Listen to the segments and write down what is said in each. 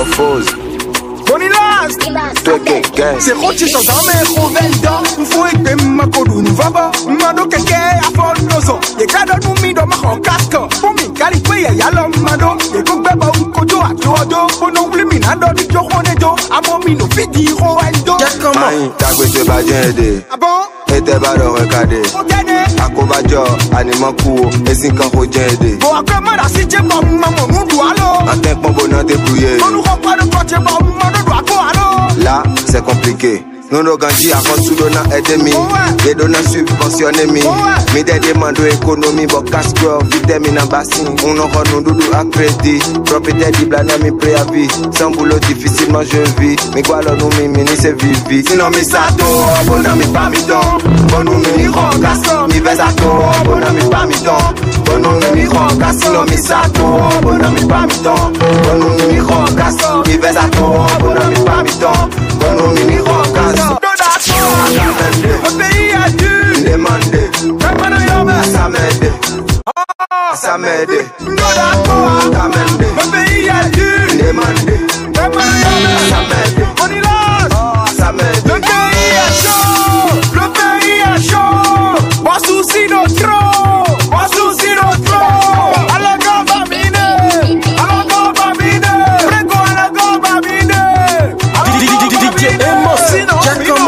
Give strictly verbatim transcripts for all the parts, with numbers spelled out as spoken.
métamorphose. Bonilas, c'est Rochi sans armée, Rovenda, Foué, Makodou, Vaba, Mado Keke, Afol Nozo, et Kado Numido, Mahon Casque, Poumi, Calipé, Yalom Mado, et Koubeba, Kodo, Adodo, Pono, Minado, Johonedo, Abomino, Fidi, Roendo. Comment t'as goûté Badjende? Ah bon? Et t'es ballon recadé. Akobajo, Animakou, et Sinkan Rojende. Bon, comment la cité, maman, mon doigt, un tempo bonheur débrouillé. On nous reprend le côté, maman. Là, c'est compliqué. Nous nous gandis à Consulona et demi. Les donneurs subventionnés mi. Mi des demandes économie, bon casque, vitamine en bassin. On aura nous doudou à crédit. Propriétaire d'Iblana, mi préavis. Sans boulot, difficilement je vis. Mi gualo nous mi mini c'est vivi. Sinon mi sato, bon mi pas mi don. Bon nous mi roncasse, mi vesato, bon mi pas mi don. Bon nous mi roncasse, sinon mi sato, bon mi pas mi don. Bon nous mi roncasse, mi vesato, bon mi pas mi don. Bon nous mi roncasse. Le pays a dû demander. Ça m'aide. Ça m'aide. Le pays a dû demander. Ça m'aide. Ça m'aide. Le pays est chaud. Le pays est chaud. Pas souci de trop. Pas souci de trop. À la gambamine. À la gambamine. Prego à la gambamine. D J Amos.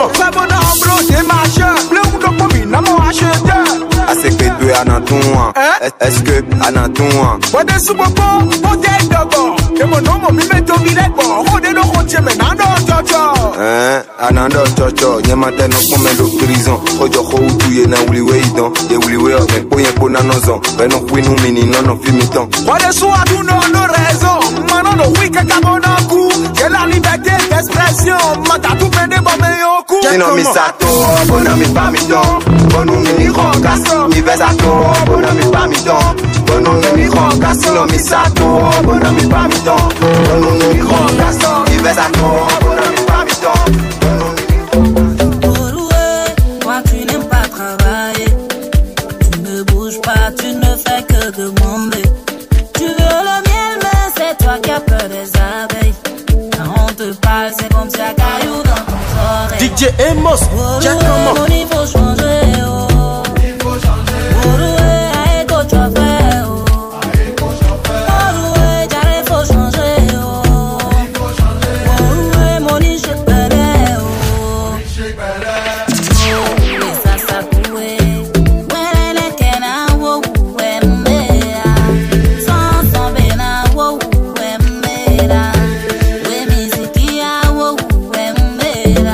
Est-ce que tu es Anatouan? Est-ce que Anatouan? What is super bon? What is the bon? Que mon nom me met au billet bon. What is the routier mais non chocho? Hein? Anando chocho. N'y a matin non comme de prison. Ojo ho tu ye na uli we idon. Ye uli we o me poyen po na nozon. Ben non fui nous mini non non fi miton. What is soit tu non non raison. Manon no oui que cabona coup. Que la liberté d'expression. Mata tout fait des bombe au cou. Sinon mi sato, bon mi pas mi don. Bon nous mi roncasse, mi vesato, bon mi pas mi don. Bon nous mi roncasse, sinon mi sato, bon mi pas mi don. Bon nous mi roncasse, mi vesato, bon mi pas mi don. Toi tu n'aimes pas travailler. Tu ne bouges pas, tu ne fais que demander. Tu veux le miel mais c'est toi qui as peur des abeilles. Quand on te parle c'est comme si un caillou dans ton oreille. D J Amos, Jack comment? Il faut changer, oh. Il faut changer. Oh, aïe, go, tu as fait, oh. Oh, j'arrive, faut changer, oh. Il faut changer. Oh, mon niche est belle, oh. Oh, et ça, ça coué. Ouais, les kena, oh, ouais, m'éla. Sans tomber, na, oh, ouais, m'éla. Ouais, musique, ah, oh, ouais, m'éla.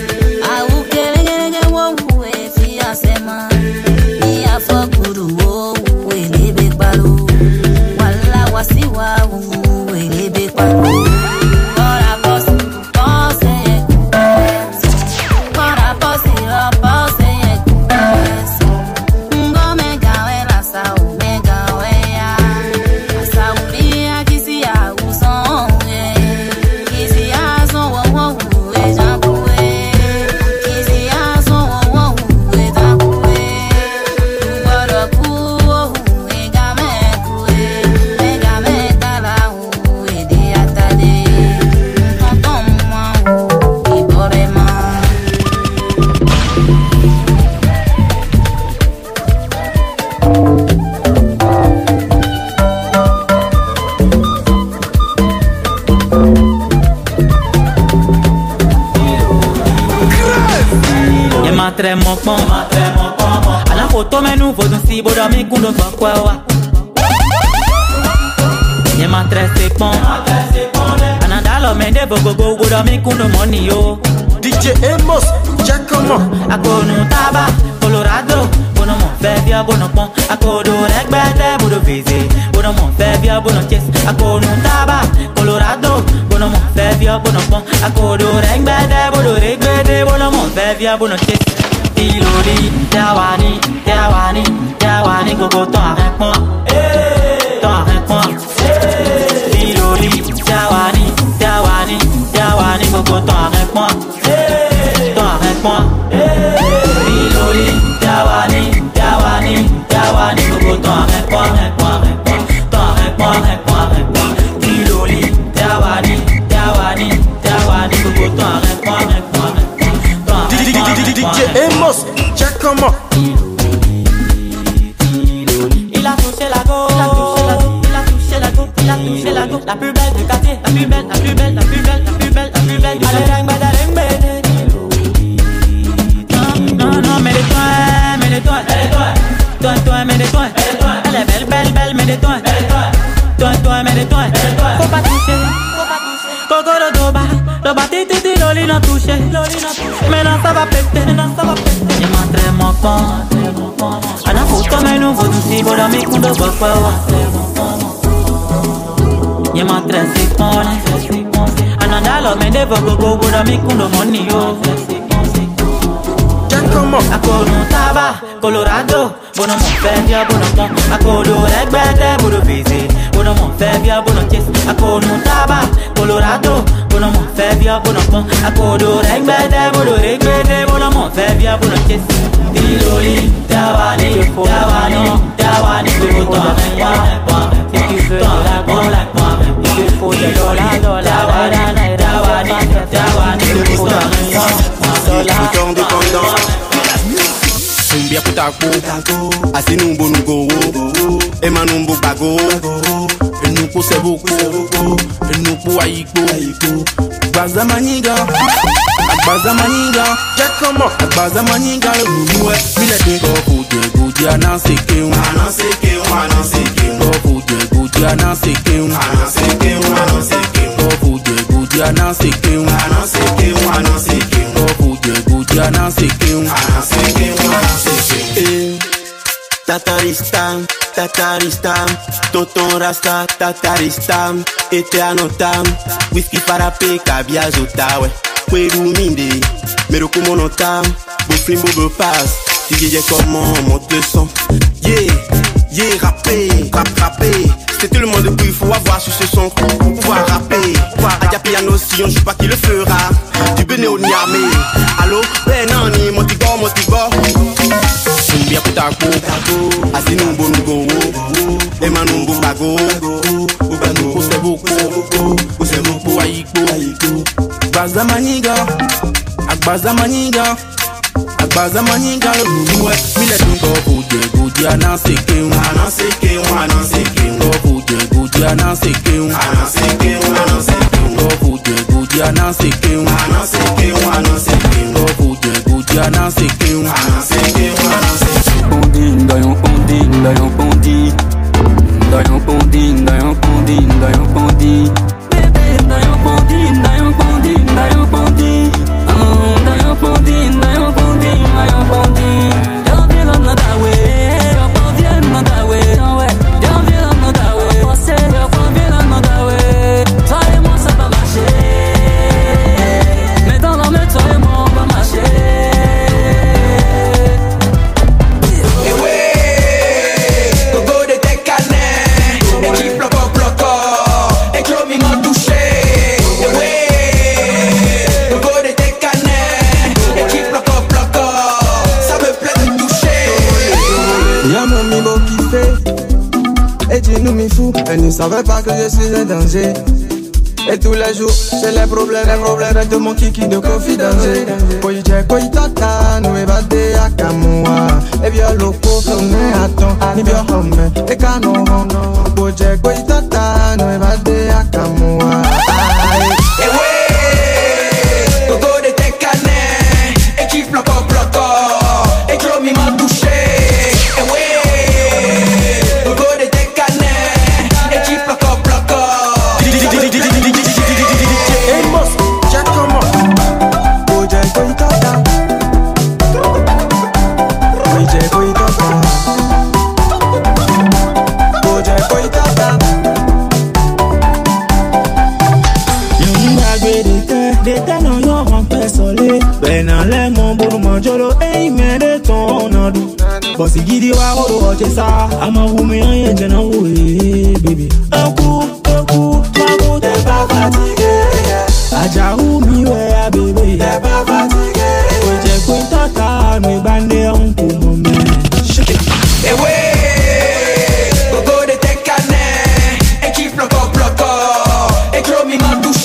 Matre mokpon, matre mokpon. A la photo me nou vodun si boda mi kundo bakwa wa. Ye matre sepon, matre sepon. Anadalo me de bogo go boda mi kundo money yo. D J Amos, Jack comment? Akonu taba, Colorado. Bono mon febia bono pon. Akodo regbete bodo vizi. Bono mon febia bono chess. Akonu taba, Colorado. Bono mon febia bono pon. Akodo regbete bodo regbete bono mon febia bono chess. Ilori, Tiawani, Tiawani, Tiawani, gogo ton avec moi, ton avec moi. Ilori, Tiawani, Tiawani, Tiawani, gogo ton avec moi, ton avec moi. Ilori, Tiawani, Tiawani, Tiawani, gogo ton avec moi, avec moi, avec moi, ton avec moi, avec moi, avec moi. Ilori, Tiawani, Tiawani. toi, mets les toi. Faut pas toucher, faut pas toucher. Coco de doba, doba titi titi loli non toucher. Maintenant ça va péter, maintenant ça va péter. Il m'entraîne mon pan. Ana photo mais nous faut tout si bon dans mes coups de bois. Il m'entraîne si bon. Anandalo me devo go go go dans mes coups de money yo. Akono taba, Colorado, bono mon febia, bono pon. Akodo regbete, bono busy, bono mon febia, bono kiss. Akono taba, Colorado, bono mon febia, bono pon. Akodo regbete, bono regbete, bono mon febia, bono kiss. Diloli, tawani, tawani, tawani, tu t'en pas. Si tu veux la bonne, la bonne, il te faut des dollars, dollars, tawani, tawani, tawani, tu t'en pas. Autant dépendant. Sumbia putako, asi numbo nugo, ema numbo bago, enupo seboko, enupo aiko, baza maniga, baza maniga, Giacomo, baza maniga, luwe, mile dingo fude, gudi anaseke, anaseke, anaseke, fude, gudi anaseke, anaseke, anaseke, fude, gudi anaseke, anaseke, anaseke, fude, gudi anaseke, anaseke, anaseke. Tataristam, tataristam, toton rasta, tataristam, eteanotam, whisky parape, kabia zotawe, kweru minde, mero kumonotam, bofrim bobo pass, tigeye comment, monte le son, yeah, yeah, rapper, rap, rapper, c'est tout le monde qu'il faut avoir sur ce son, pour pouvoir rapper, Adia piano si on joue pas qui le fera, du béné au niamé, allo, ben nani, motigo, motigo, Sumbia putako, asi numbo nugo, ema numbo bago, ubanuko seboko, useboko aiko, baza maniga, akbaza maniga, akbaza maniga, luwe, mile dungo fude, gudi anaseke, anaseke, anaseke, fude, gudi anaseke, anaseke, anaseke, fude, gudi anaseke, anaseke, anaseke, fude, gudi anaseke, anaseke, anaseke. Dayon pondi, dayon pondi, dayon pondi, dayon pondi, dayon pondi, bébé, dayon pondi, dayon pondi, dayon pondi, dayon pondi, dayon pondi, dayon pondi. Don't feel another way, don't feel another way, don't feel another way, don't feel another way. Toi et moi ça va marcher, mais dans la main toi et moi on va marcher. Elle ne savait pas que je suis un danger. Et tous les jours, j'ai les problèmes, les problèmes de mon kiki de confidence. Koi je koi tata, nous évadé à Kamoua. Et bien loco, comme un attend, ni bien homme, et canon. Koi je koi tata, nous évadé à Kamoua. Et ouais, Gogo de tes canets, et qui bloque, bloque, et que l'homme m'a touché. Et ouais, Gogo de tes canets, et qui bloque, bloque. Amos, Giacomo, Koi je koi tata, koi je koi tata, koi je koi tata. D'été non yon rampé solé, ben en les mon boulot manjolo et il met de ton adou. Bossy gidi wa rodo roche sa, ama wumi en yen jena oui, baby. Un coup, deux coups, trois coups, t'es pas fatigué. Aja wumi ouais, baby, t'es pas fatigué. Oje kouin tata, nous bandé un coup mon man. Et ouais, Gogo de tes canets, et qui bloque, bloque, et que l'homme m'a touché.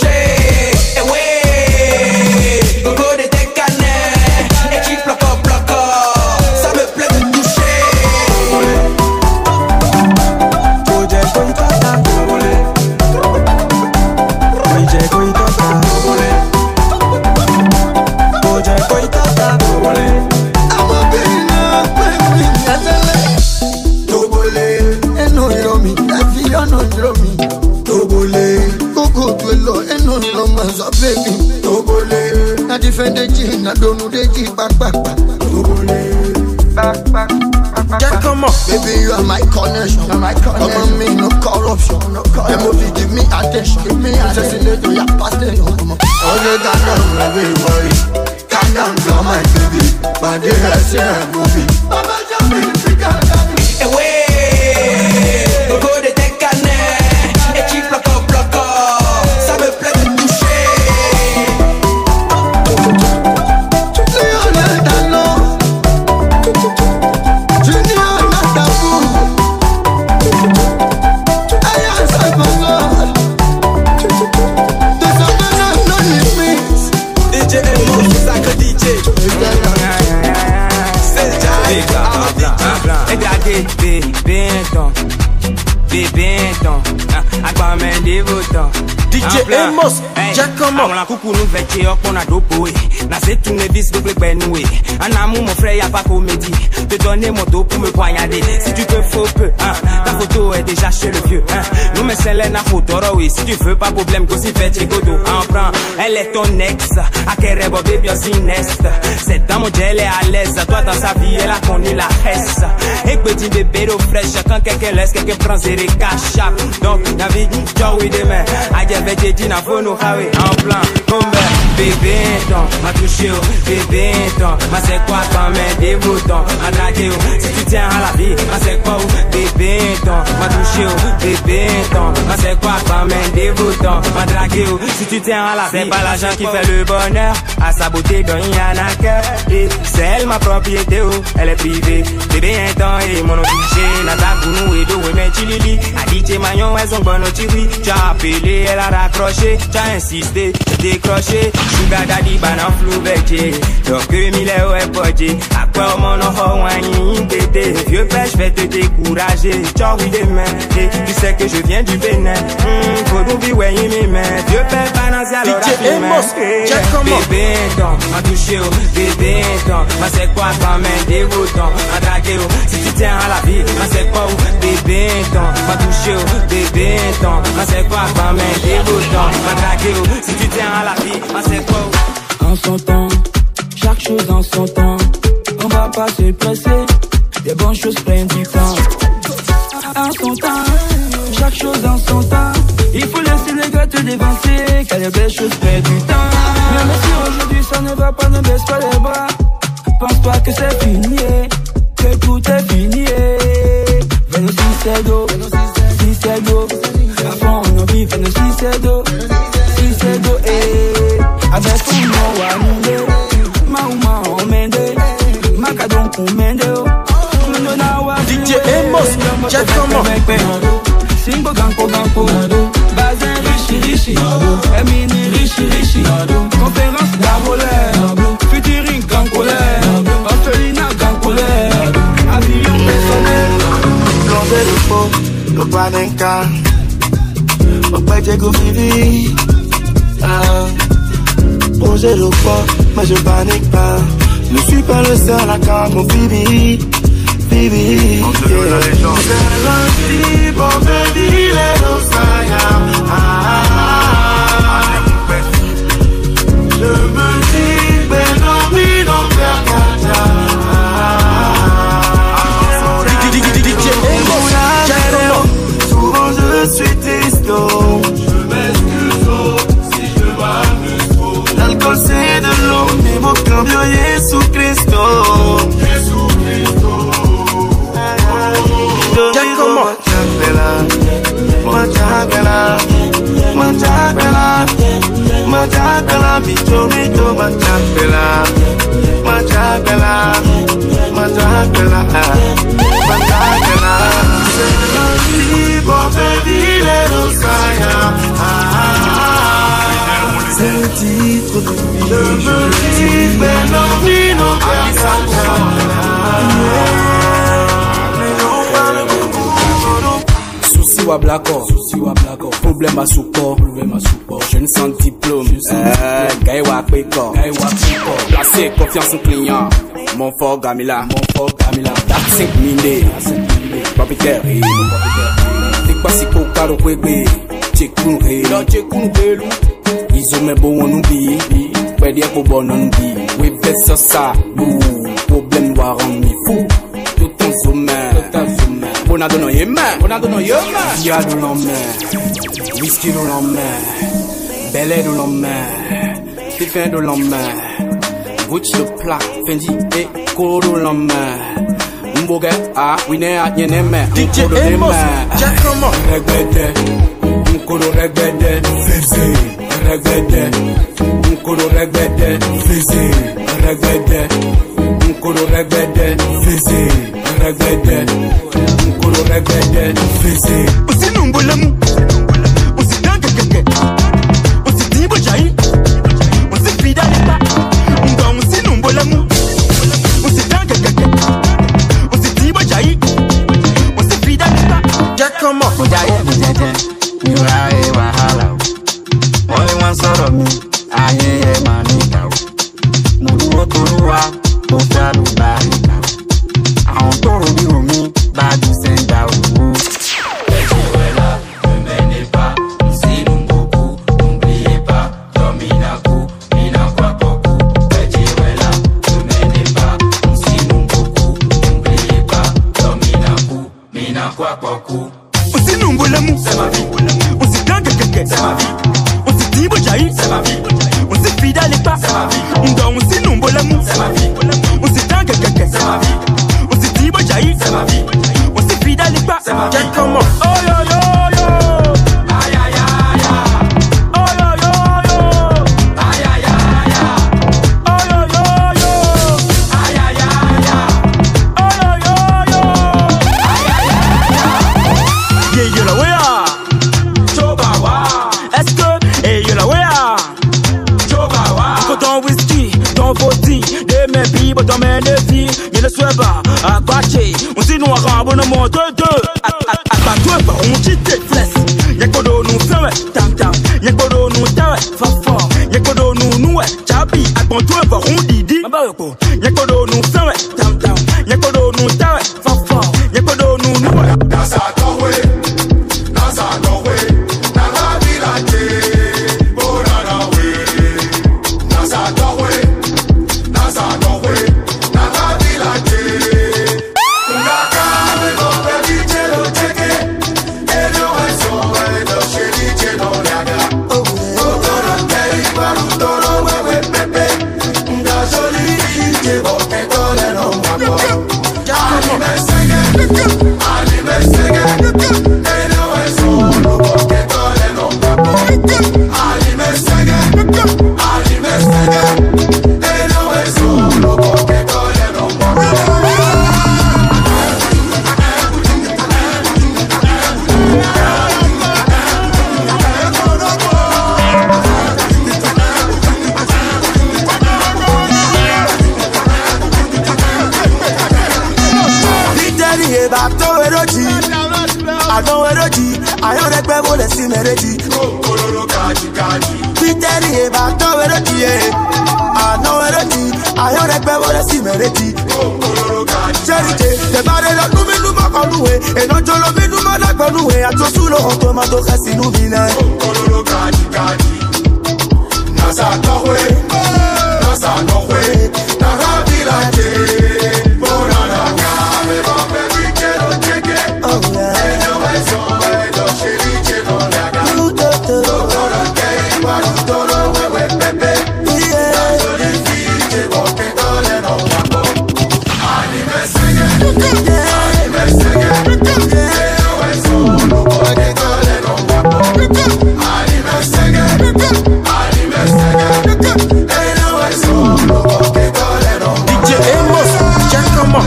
Tobole, eno iromi, la vie on iromi. low, and no romance of baby. Togole, I defend the gene, I don't know the G back back back. Togole, back back. Jack, come on, baby, you are my connection. My connection. Come on, me, no corruption. No corruption. M O V, give me attention. Give me attention. To your past day. Oh, they got down, baby boy. Calm down, girl, my baby. But they have seen a movie. Mama, jump in, pick up, Eh ouais, go de tes canets. Et qui bloque, bloque. Ça me plaît de toucher. Bébé ton, bébé ton, agba men dévotant. D J Amos, Jack comment? On la coucou nous vêcher on a dopo. Na c'est tout ne vis double benoué. En amour mon frère y a pas comédie. Te donner mon dos pour me poignarder. Si tu te faux peu, hein, ta photo est déjà chez le vieux. Hein. Nous mais c'est la photo, oui. Si tu veux pas problème, que si fait chez Godo. En prend, elle est ton ex. A qu'elle bébé bien sineste. Cette dame elle est à l'aise. Toi dans sa vie elle a connu la reste. Et petit bébé d'eau fraîche. Quand quelqu'un laisse, quelqu'un prend ses recaches. Donc la vie, ciao oui demain. Aïe j'ai dit na faut nous hawe en plan. Comme bébé ton, m'a touché au bébé ton. Ma c'est quoi quand même dévotant. M'a dragué au, si tu tiens à la vie. Ma c'est quoi au bébé ton. M'a touché au bébé ton. Ma c'est quoi quand même dévotant. M'a dragué au, si tu tiens à la vie. C'est pas l'argent qui fait le bonheur. À sa beauté dans y'en a cœur. Et c'est elle ma propriété oh. Elle est privée. Bébé un temps et mon obligé. Nata gounou et do mais chilili. A D J Magnon elles ont bon chiri. Tu as appelé elle a raccroché. Tu as insisté, tu décroché. Sugar daddy banan flou vecché. Donc mille euros est podé. À quoi on m'en a wani tété. Vieux père je vais te décourager. Ciao oui demain. Tu sais que je viens du Bénin. Hum, faut nous vivre mes mains. Vieux père banan alors D J Amos, Jack comment? Bébé ton, m'a touché au bébé ton. Ma c'est quoi quand même dévotant. M'a dragué au, si tu tiens à la vie. Ma c'est quoi au bébé ton. M'a touché au bébé ton. Ma c'est quoi quand même dévotant. M'a dragué au, si tu tiens à la vie. Ma c'est quoi au. En son temps, chaque chose en son temps. On va pas se presser, des bonnes choses prennent du temps. En son temps, chaque chose en son temps. Il faut laisser les gars te dévancer, car les belles choses prennent du temps. Même si aujourd'hui ça ne va pas, ne baisse pas les bras. Pense pas que c'est fini, que tout est fini. Venez si c'est d'eau, si c'est d'eau. À fond on a vu, venez si c'est d'eau, si c'est d'eau. Avec tout le monde à nous, maouma on mène, macadon on mène. D J Amos, Jack comment? Simbo ganko ganko, bazin richi richi, Emini richi richi, conférence d'Arolais, featuring gankolais, orphelinat gankolais, avion personnel. Blondé le faux, le panenka, au pêche go vivi. Projet le faux, mais je panique pas. Je suis pas le seul à quand mon Phoebe. Baby, on te veut la légende. C'est bon baby, les je me dis, ben non, oui, non, faire cacha. Souvent je suis testo. Je m'excuse si je m'amuse trop. L'alcool c'est de l'eau, mais mon cambio Jésus Christo. Jésus Christo. Machakala, machakala, machakala, mito mito machakala, machakala, machakala, machakala. C'est bon baby les rosaya. C'est le titre de vie. Je me dis mais non ni non Souci blacko, problème à support, problème à support. Jeune sans diplôme, eh, gaïwa péko, gaïwa péko. Placé confiance en client, mon fort Gamila, mon fort Gamila. cinq mille, propriétaire, t'es pas si coca au québé. check kun re, da check kun re. Izo me bo on oublie, ouais dire qu'au bon on oublie. Oui baisse ça, bou, problème doit rendre fou. Tout en sommet, tout en sommet. Bonado no yema, bonado no yema. Y'a de l'homme, whisky de l'homme, bel air de l'homme, Stéphane de l'homme, Gucci de plaque, Fendi et Coro de l'homme. Mboge ah, we ne a nyene me. D J Amos, Giacomo, regbede, Nkoro regbede, Feze, regbede, Nkoro regbede, Feze, regbede, Nkoro regbede, Feze, regbede, Nkoro regbede, Feze. Osi numbulamu, osi danke keke, osi tibo jai, osi fidalita, nga osi numbulamu, osi danke keke. Giacomo, Mujaye mujeje, miwae wahala. Only one sort of me, aye ye manika. Muruo turuwa, mutalu barika. Ahon toro bi omi, badu senda wu. Ejiwela, ne menez pas, sinon beaucoup, n'oubliez pas, dominaku, minakwa poku. Ejiwela, ne menez pas, sinon beaucoup, n'oubliez pas, dominaku, minakwa poku. Osi numbulamu, c'est ma vie. Osi danke keke, c'est ma vie. Osi tibo jai, c'est ma vie. Osi fidalita, c'est ma vie. Nga osi numbulamu, c'est ma vie. Osi danke keke, c'est ma vie. Osi tibo jai, c'est ma vie. Osi fidalita, c'est ma vie. Giacomo, oh yo yo yo, Ay ay ay ay, oh yo yo yo, ay ay ay ay, oh yo yo yo, ay ay ay ay, oh yo yo yo, ay ay ay ay. yeah yo la wea, Chobawa, est-ce que hey yo la wea, chobawa. encore dans whisky, dans vodka, des mes bibes dans mes nevis, mais le soir à Baché, on s'y noie en abonnement de deux, à toi on dit tes flèches, y'a quoi de nous faire, tam tam, y'a quoi de nous faire, fort, y'a quoi de nous nouer, chabi, à ton toi on dit dit, y'a quoi de nous faire, tam tam, y'a quoi de nous faire, fort, y'a quoi de nous nouer. Nasa Norway, Nasa Norway, Nasa Village, Bonanawe. Nasa Norway, Nasa Norway, Nasa Village. Ngaka me go baby chelo cheke, elio eso elio sheli chelo yaga. Otoro kei barutoro wewe pepe, nga joli chego ke tole no mako. Ali me sege, Ali me sege, elio eso lobo ke tole no mako. Ali me sege, Ali me sege, elio eso lobo ke tole no mako. Biteri eba to eroji, adon eroji, ayon rekbe bo le si mereji. Oloro kaji kaji. Biteri eba to eroji, adon eroji, ayon rekbe bo le si mereji. Oloro kaji. Cherite, te bare lo nu mi nu ma konuwe, e no jolo mi nu ma da konuwe, atosu lo hoto ma to kasi nu bina. Oloro kaji kaji. Nasa Norway, Nasa Norway, Nasa Village. Bonana kame bo baby chelo cheke. Oh yeah. Elio eso elio sheli chelo yaga. Otoro kei barutoro wewe pepe. Nga joli fi chego ke tole no mako. Ali me sege, Ali me sege, elio eso lobo ke tole no mako. Ali me sege, Ali me sege, elio eso lobo ke tole no mako. D J Amos, Giacomo,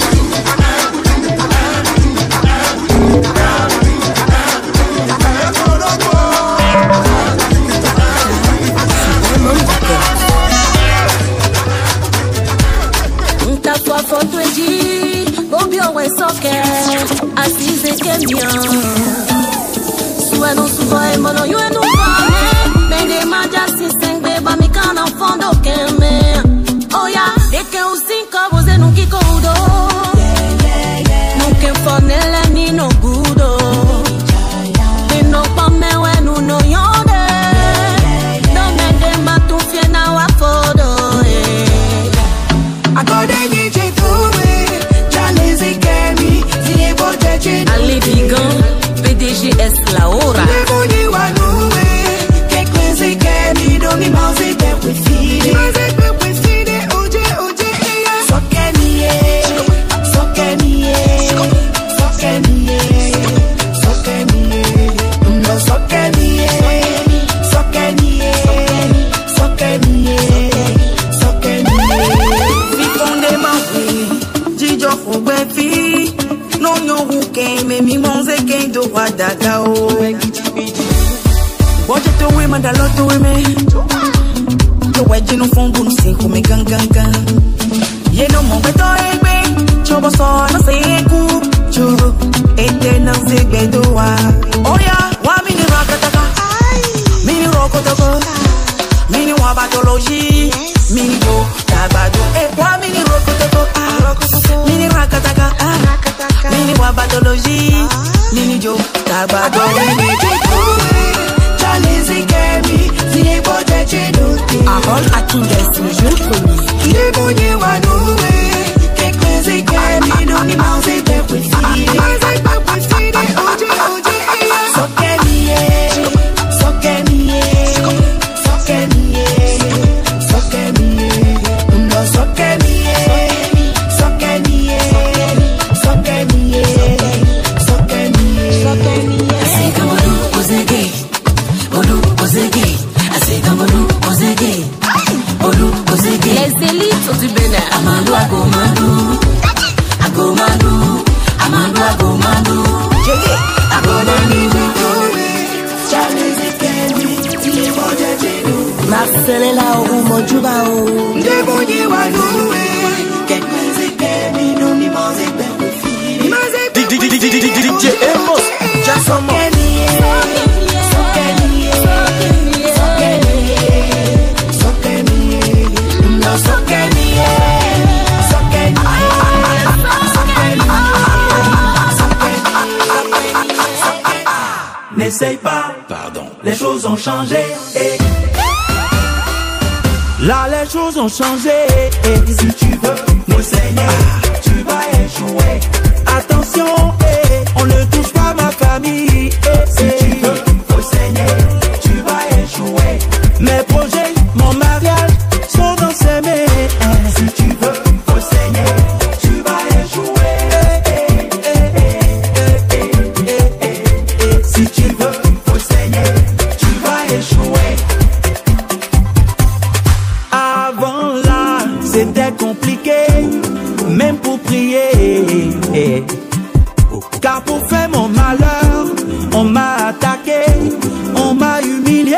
Nta kwa foto eji, obio we soke, asize kemia. Sueno suva e mono you no fame, mende maja si sengbe ba mi kana fondo keme. Oh ya, de que un cinco você não que codo. Nunca fonele ni no gudo. E no pa me we no we gichi biji. Watch it to women that love to women. The wedge no phone boom sing for me gang gang gang. Ye no mo beto egbe. Chobo so no say ku. Chobo ete na say bedo wa. Oh yeah, wa mini rakataka. Mini rokotoko. Mini wa batology. Mini go tabado. Eh wa mini rokotoko. Mini rakataka. Mini wa batology. Mini jo tabado. Mini jo. Ahol Akindes, le jour premier. Les bonnets wanoué, quelques équipes, non, ni manger de précis. Manger pas précis, oje, oje, sokemiye, sokemiye, sokemiye, sokemiye, no sokemiye, sokemiye, sokemiye, sokemiye, sokemiye. Así como tú, osege, olu, osege. Así como tú, osege. Les élites du Bénin. Amadou Agomadou, Agomadou, Amadou Agomadou, Agomadou. Marcel est là où mon Djoubao. Débrouillez Wadou. D J Amos, Jackson. N'essaye pas, pardon, les choses ont changé. Eh. Là, les choses ont changé. Eh. Si tu veux m'essayer, tu vas échouer. Attention, eh. On ne touche pas ma famille. Eh. Si tu veux m'essayer, tu vas échouer. Mes projets, mon mariage sont dans ses mains. Eh. Si tu veux m'essayer, tu vas échouer. Eh. Eh. Eh. Eh. Eh. Eh. Eh. Eh. Si tu veux m'essayer, tu vas échouer. Avant là, c'était compliqué, même pour prier. Car pour faire mon malheur, on m'a attaqué, on m'a humilié.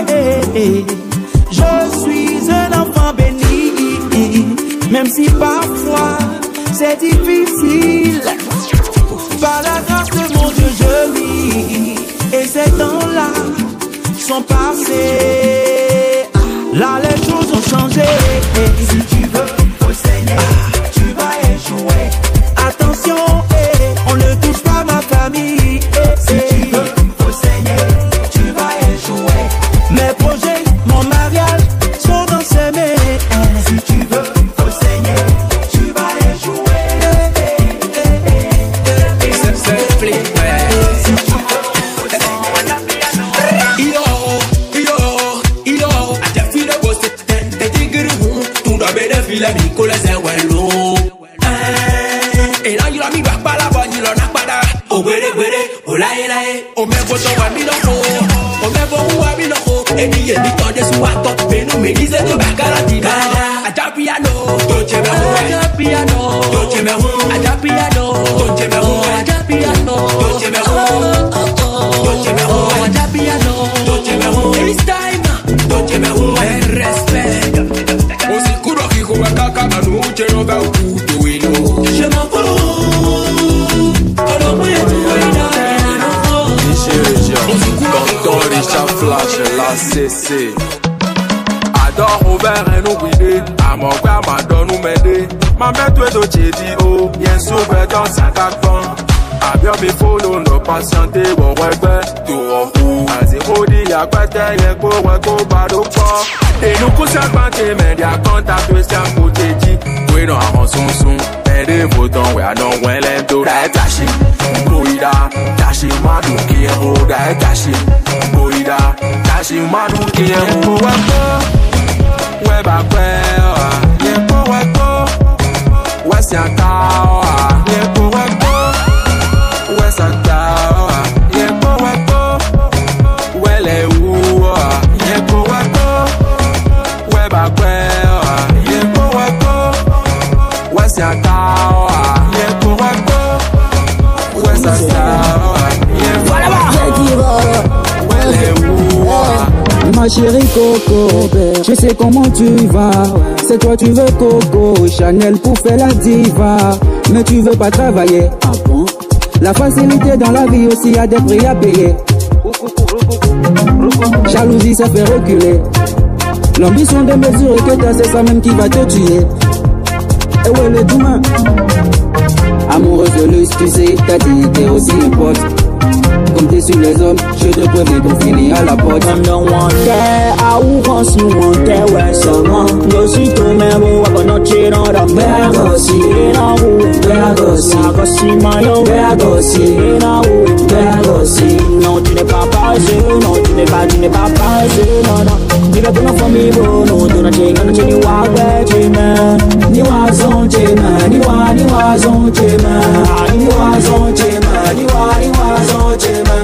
Je suis un enfant béni, même si parfois c'est difficile. Par la grâce de mon Dieu, je vis, et ces temps-là sont passés. Là, les choses ont changé. Si tu veux m'essayer, tu vas échouer. Attention, eh, on ne touche pas ma famille. Eh, si tu veux m'essayer, tu vas échouer. Mes projets, mon mariage sont dans ses mains. Eh, si tu veux m'essayer, tu vas échouer. Eh, eh, eh, eh, eh, c'est c'est flip. Si tu veux m'essayer, yo, yo, yo, I just feel the ghost. Te tigre, tu dois bien défiler, Nicolas et Wello. Et là, il a mis back par la bonne, il en a pas d'air. Oh, wéré, wéré, oh, là, là, oh, mais bon, on va mis le haut. Oh, mais bon, on va mis le haut. Et il y a des temps de sous-attend. Mais nous, mais disait de back à la tida. Aja piano, Doche Meru. Aja piano, Doche Meru. Aja piano, Doche Meru. Aja piano, Doche Meru. Doche Meru. Aja piano, Doche Meru. It's time, Doche Meru. El respect. Aussi, Kuro Kiko, Kaka, Manu, Cheroga, Kuto, Wino. Je m'en fous. Tonton Richard Flash, la C C. Adore ouvert et nous guider. À mon père m'a donné nous m'aider. Ma mère toi de Tchédi, oh, bien sauvé dans sa cacon. A bien mes follow, nos patienter, bon regret, tout en fou. A zéro dit, y'a quoi t'es, y'a quoi, y'a quoi, pas de quoi. Et nous couchons pas tes mains, y'a contact, c'est un coup Tchédi. Oui, non, on son son. Et des votants, ouais, non, ouais, l'endo, d'ailleurs, caché. Boïda, caché, madou, qui est beau, d'ailleurs, caché. Boïda, caché, madou, qui est beau, ouais, ouais, bah, ouais, y'a quoi, ouais, ouais, c'est un tao, y'a quoi, ouais, ouais, c'est un tao, y'a quoi, ouais, ouais, les où, y'a quoi, ouais, ouais, bah, ouais, y'a quoi, ouais, ouais, c'est un tao, y'a quoi, ouais, ouais, c'est un tao, y'a quoi, ouais. ma chérie Coco, je sais comment tu vas. C'est toi tu veux Coco, Chanel pour faire la diva. Mais tu veux pas travailler. Ah bon? La facilité dans la vie aussi a des prix à payer. Jalousie ça fait reculer. L'ambition de mesurer que t'as, c'est ça même qui va te tuer. Et ouais le demain. Amoureuse de luxe, tu sais, ta dignité aussi importe. Comme t'es sur les hommes, je te préviens qu'on finit à la porte. I don't want that, I want you want that, where someone goes to me, I'm gonna cheat on the man, go see, you know, where I go see, I go see my own, where I go see, you know, where I go see. No, tu n'es pas passé, no, tu n'es pas, tu n'es pas passé, no, no. Tu n'es pas for me, bro, no, tu n'as pas, tu n'as pas, ni wa, where tu m'as, ni wa, zon, tu m'as, ni wa, ni wa, zon, tu m'as, ni wa, zon, tu m'as, ni wa, ni wa, zon, tu m'as.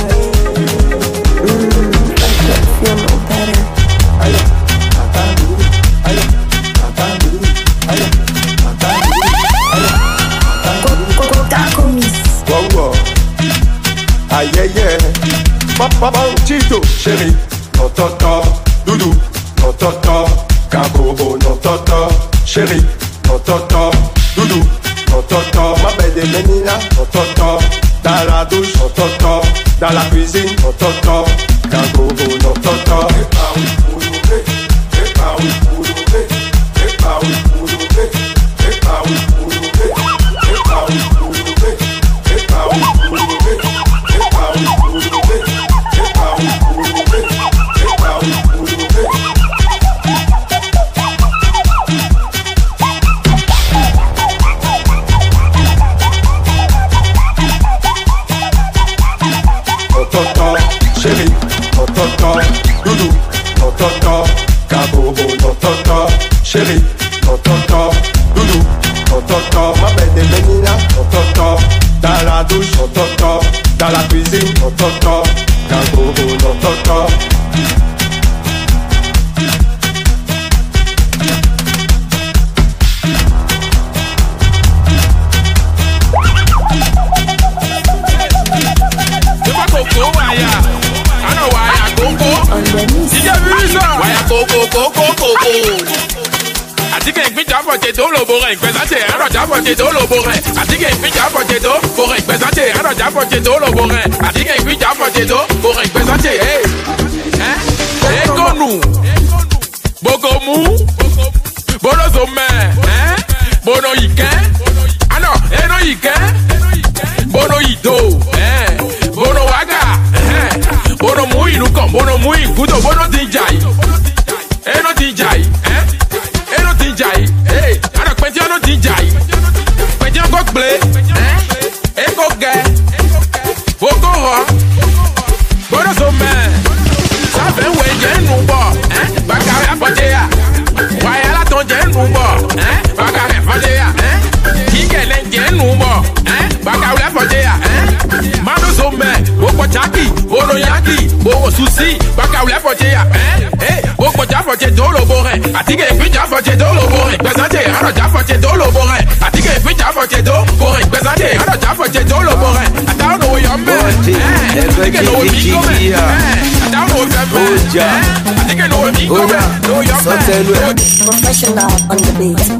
Aïe aïe aïe, papa Chito, chérie, non toto, doudou, non toto, kakobo, non toto, chérie, non toto, doudou, non toto, ma belle de menina, non toto, dans la douche, non toto, dans la cuisine, non toto, kakobo, non toto. Chérie, non toto, doudou, non toto, kabobo, non toto, chérie, non toto, doudou, non toto, ma belle de menina, non toto, dans la douche, non toto, dans la cuisine, non toto, kabobo, non toto. Potato lo boré, pesante, alors ya potato lo boré. Así que picha potato, boré, pesante, alors ya potato lo boré. Así que picha potato, boré, pesante, eh. Hein? Et con nous. Bogomu. Bono sommet, hein? Bono ike. Ah non, eh non ike. Bono ido, hein? Bono waga, hein? Bono mui nukom, bono mui kudo, bono dijai. Eh no dijai, hein? Eh no dijai. Hey, alors penti on dijai. Penti on kok blé, hein? Eh kok gay. Boko ho. Bono sommet. Ça fait ouais j'ai nous bon, hein? Bakare apotea. Waya la ton j'ai nous bon, hein? Bakare apotea, hein? Kikele j'ai nous bon, hein? Bakare apotea, hein? Mano sommet, boko chaki, bono yaki, boko susi, bakare apotea, hein? Hey, boko jafote dolo boré. Atike fi jafote dolo boré. Pesante, alors jafote dolo boré. Atike fi jafote dolo boré. Pesante, alors jafote dolo boré. Ata no yo me. Atike no mi go me. Ata no yo me. Atike no mi go me. No yo me. Professional on the beat.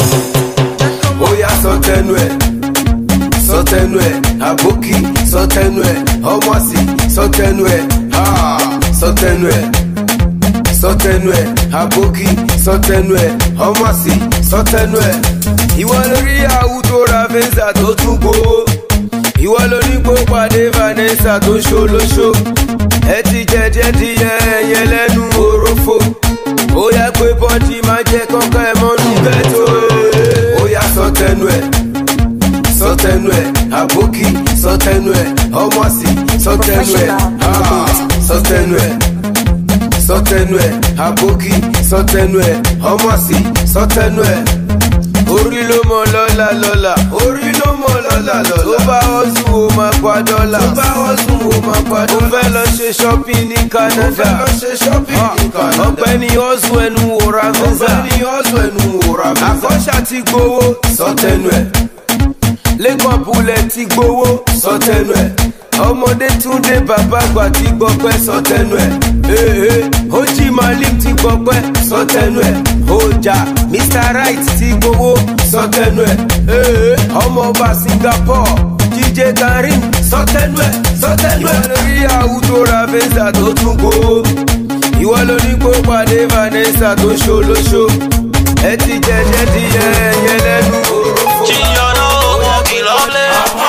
Oya sotenwe, sotenwe, aboki, sotenwe, omwasi, sotenwe, ah, sotenwe, sotenwe, aboki, sotenwe, omwasi, sotenwe. Ìwọ lórí àwùjọ Ravenza tó tún gbowó. Ìwọ lórí gbogbo adé Vanessa tó ṣolóṣó. Ẹ ti jẹjẹ di ẹyẹ lẹ́nu òrófó. Ó yẹ pé bọ́dí máa jẹ kọ́kọ́ ẹ mọ́nú ghetto. Ó yá sọtẹnu ẹ̀, sọtẹnu ẹ̀, àbókí sọtẹnu ẹ̀, ọmọọ̀sì sọtẹnu ẹ̀, sọtẹnu ẹ̀, sọtẹnu ẹ̀, àbókí sọtẹnu ẹ̀, ọmọọ̀sì sọtẹnu ẹ̀. Orí ló mọ lọ́la lọ́la, orí ló mọ lọ́la lọ́la. Tó bá ọ̀sùn o máa pa dọ́là, tó bá ọ̀sùn o máa pa dọ́là. Mo fẹ́ lọ ṣe shopping ní Canada, mo fẹ́ lọ ṣe shopping ní Canada. Ọ̀gbẹ́ni ọ̀sùn ẹnu wòra mẹ́sà, ọ̀gbẹ́ni ọ̀sùn ẹnu wòra mẹ́sà. Àkọ́ṣà ti gbowó, sọtẹnu ẹ̀, Les grands poulets ti gbowó sọtẹnu ẹ. Ọmọdé Túndé bàbá àgbà ti gbọpẹ́ sọtẹnu ẹ. Ee Oji Malik ti gbọpẹ́ sọtẹnu ẹ. Ọjà mister Right ti gbowó sọtẹnu ẹ. Ee ọmọọba Singapore D J Karim sọtẹnu ẹ sọtẹnu ẹ. Lórí àwùjọ ra Vanessa tó tún gbowó. Ìwọ ló ní kó pàdé Vanessa tó ṣolóṣo. Ẹ ti jẹjẹ ti yẹ ẹyẹ lẹ́nu òrófó. Chiyano mo bi lovely.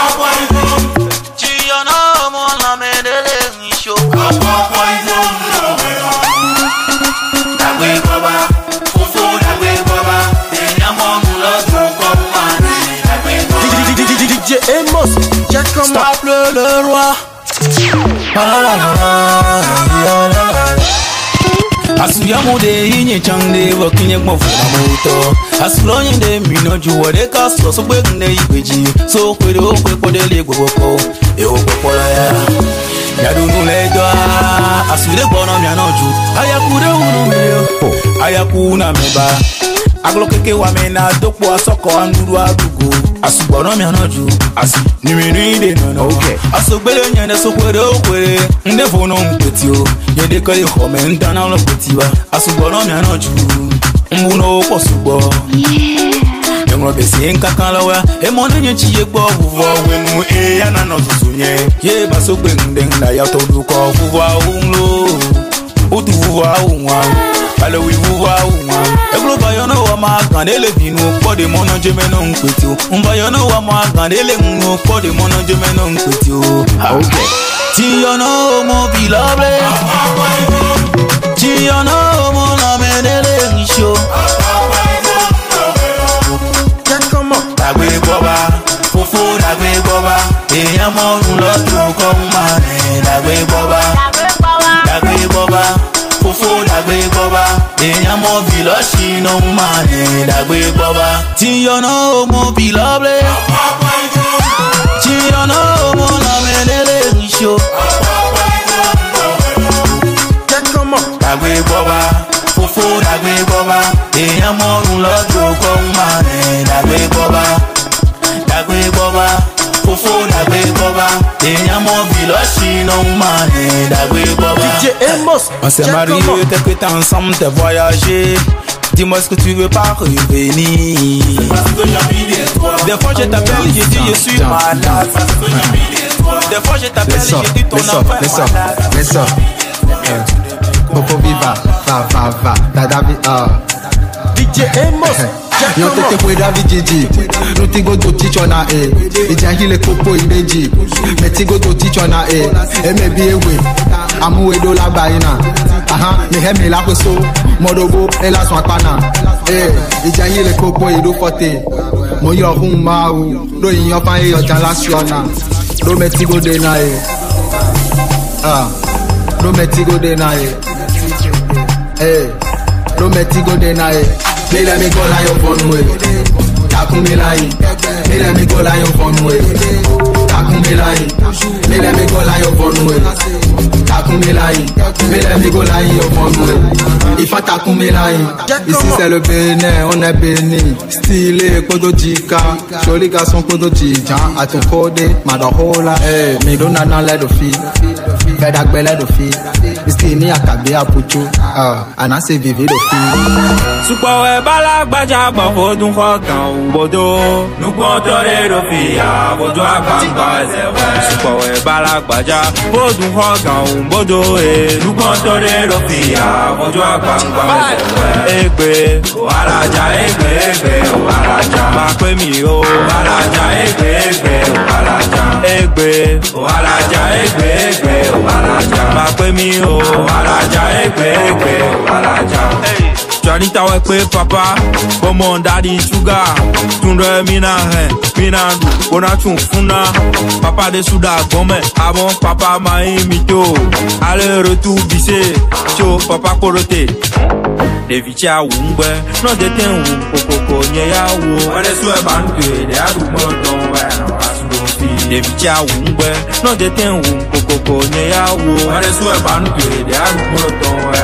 Chiyano mo na medele nisho. Dagbe baba, fufu dagbe baba. Enyamo mulo joko mane. Dagbe baba. D J Amos, Jack Stop le le roi. Asuya mode inye changde wakinye mofuna moto Asulonye de mino juwa de kaso so kwe nde ikweji So kwe de okwe kwa de le gwoko E okwe kwa la ya Yadunu le doa Asude bono mianoju Ayakude unu meyo Ayakuna meba Aglo keke wa mena dokpo asoko anuru adugo Asubono mianoju Asu nimiri de nono Asugbele nyende so kwe de okwe Nde vono mpetio Yede kwe de kome ntana lo petiwa Asubono mianoju Mbuno kwa subo Yengro besi nkaka lawa Emone nye chiye kwa vuva Wenu e yana no zuzunye Ye baso kwe ndenda ya toduko vuva unlo Utu vuva unwa Ale wi vuva unwa Eglo bayono wa magandele vinu Kode mono jemeno nkwetio Mbayono wa magandele mno Kode mono jemeno nkwetio Okay Tiyono mo bilable Tiyono mo na menele nisho Dagbe boba, fufu dagbe boba. Eyan mo nulo juko mane. Dagbe boba, dagbe boba, fufu dagbe boba. Eyan mo vilo shino mane. Dagbe boba. Tiyono mo bilable. Tiyono mo na menele nisho. Dagbe boba, fufu dagbe boba. Eyan mo nulo juko mane. Dagbe boba, dagbe boba, fufu dagbe boba. Eyan mo vilo shino mane. Dagbe boba. D J Amos, on s'est marié quelques temps ensemble, t'as voyagé. Dis-moi ce que tu veux pas revenir. Des fois je t'appelle, je dis je suis malade. Des fois je t'appelle, je dis ton enfant est malade. Laisse ça, Popo viva, va, va, va, dada vi, ah. D J Amos, Yo tete kwe David Gigi, no tigo do tichona e. Ija hile kopo ibeji, me tigo do tichona e. E me bi ewe, amu edo la baina. Aha, me he me la kweso, modogo e la swakana. Eh, ija hile kopo ido fote. Mo yo hun ma u, do yin yo fan e yo jan la siona. Do me tigo de na e. Ah, do me tigo de na e. Eh, do me tigo de na e. Me let me go like your phone way. Takun me line. Me let me go like your phone way. Takun me line. Me let me go like your phone way. Takun me line. Me let me go like your phone way. If I takun me line. Ici c'est le Bénin, on est béni. Stylé, kodo jika. Joli garçon kodo jija. A ton code, madahola. Eh, me donna na let the fee. Fedak belle the fee. Istini akabe apuchu. Ah, anase vivi the fee. Supawe balagbaja bafodun khokan bodo Nukon tore do fiya bodo agbangba zewe Supawe balagbaja bodun khokan bodo e Nukon tore do fiya bodo agbangba zewe Egbe walaja egbe egbe walaja Ma pe mi o walaja egbe egbe walaja Egbe walaja egbe egbe walaja Ma pe mi o walaja egbe egbe walaja Janita we pe papa, Bomon daddy sugar. Tundre mina he, mina du, bona chun funa. Papa de souda gome, avant papa ma imito. Aller retour bise, cho papa korote. De vicha wumbe, no de ten wum kokoko nye ya wo. Wale swe banke, de adu moton we no asudo fi. De vicha wumbe, no de ten wum kokoko nye ya wo. Wale swe banke, de adu moton we no asudo fi.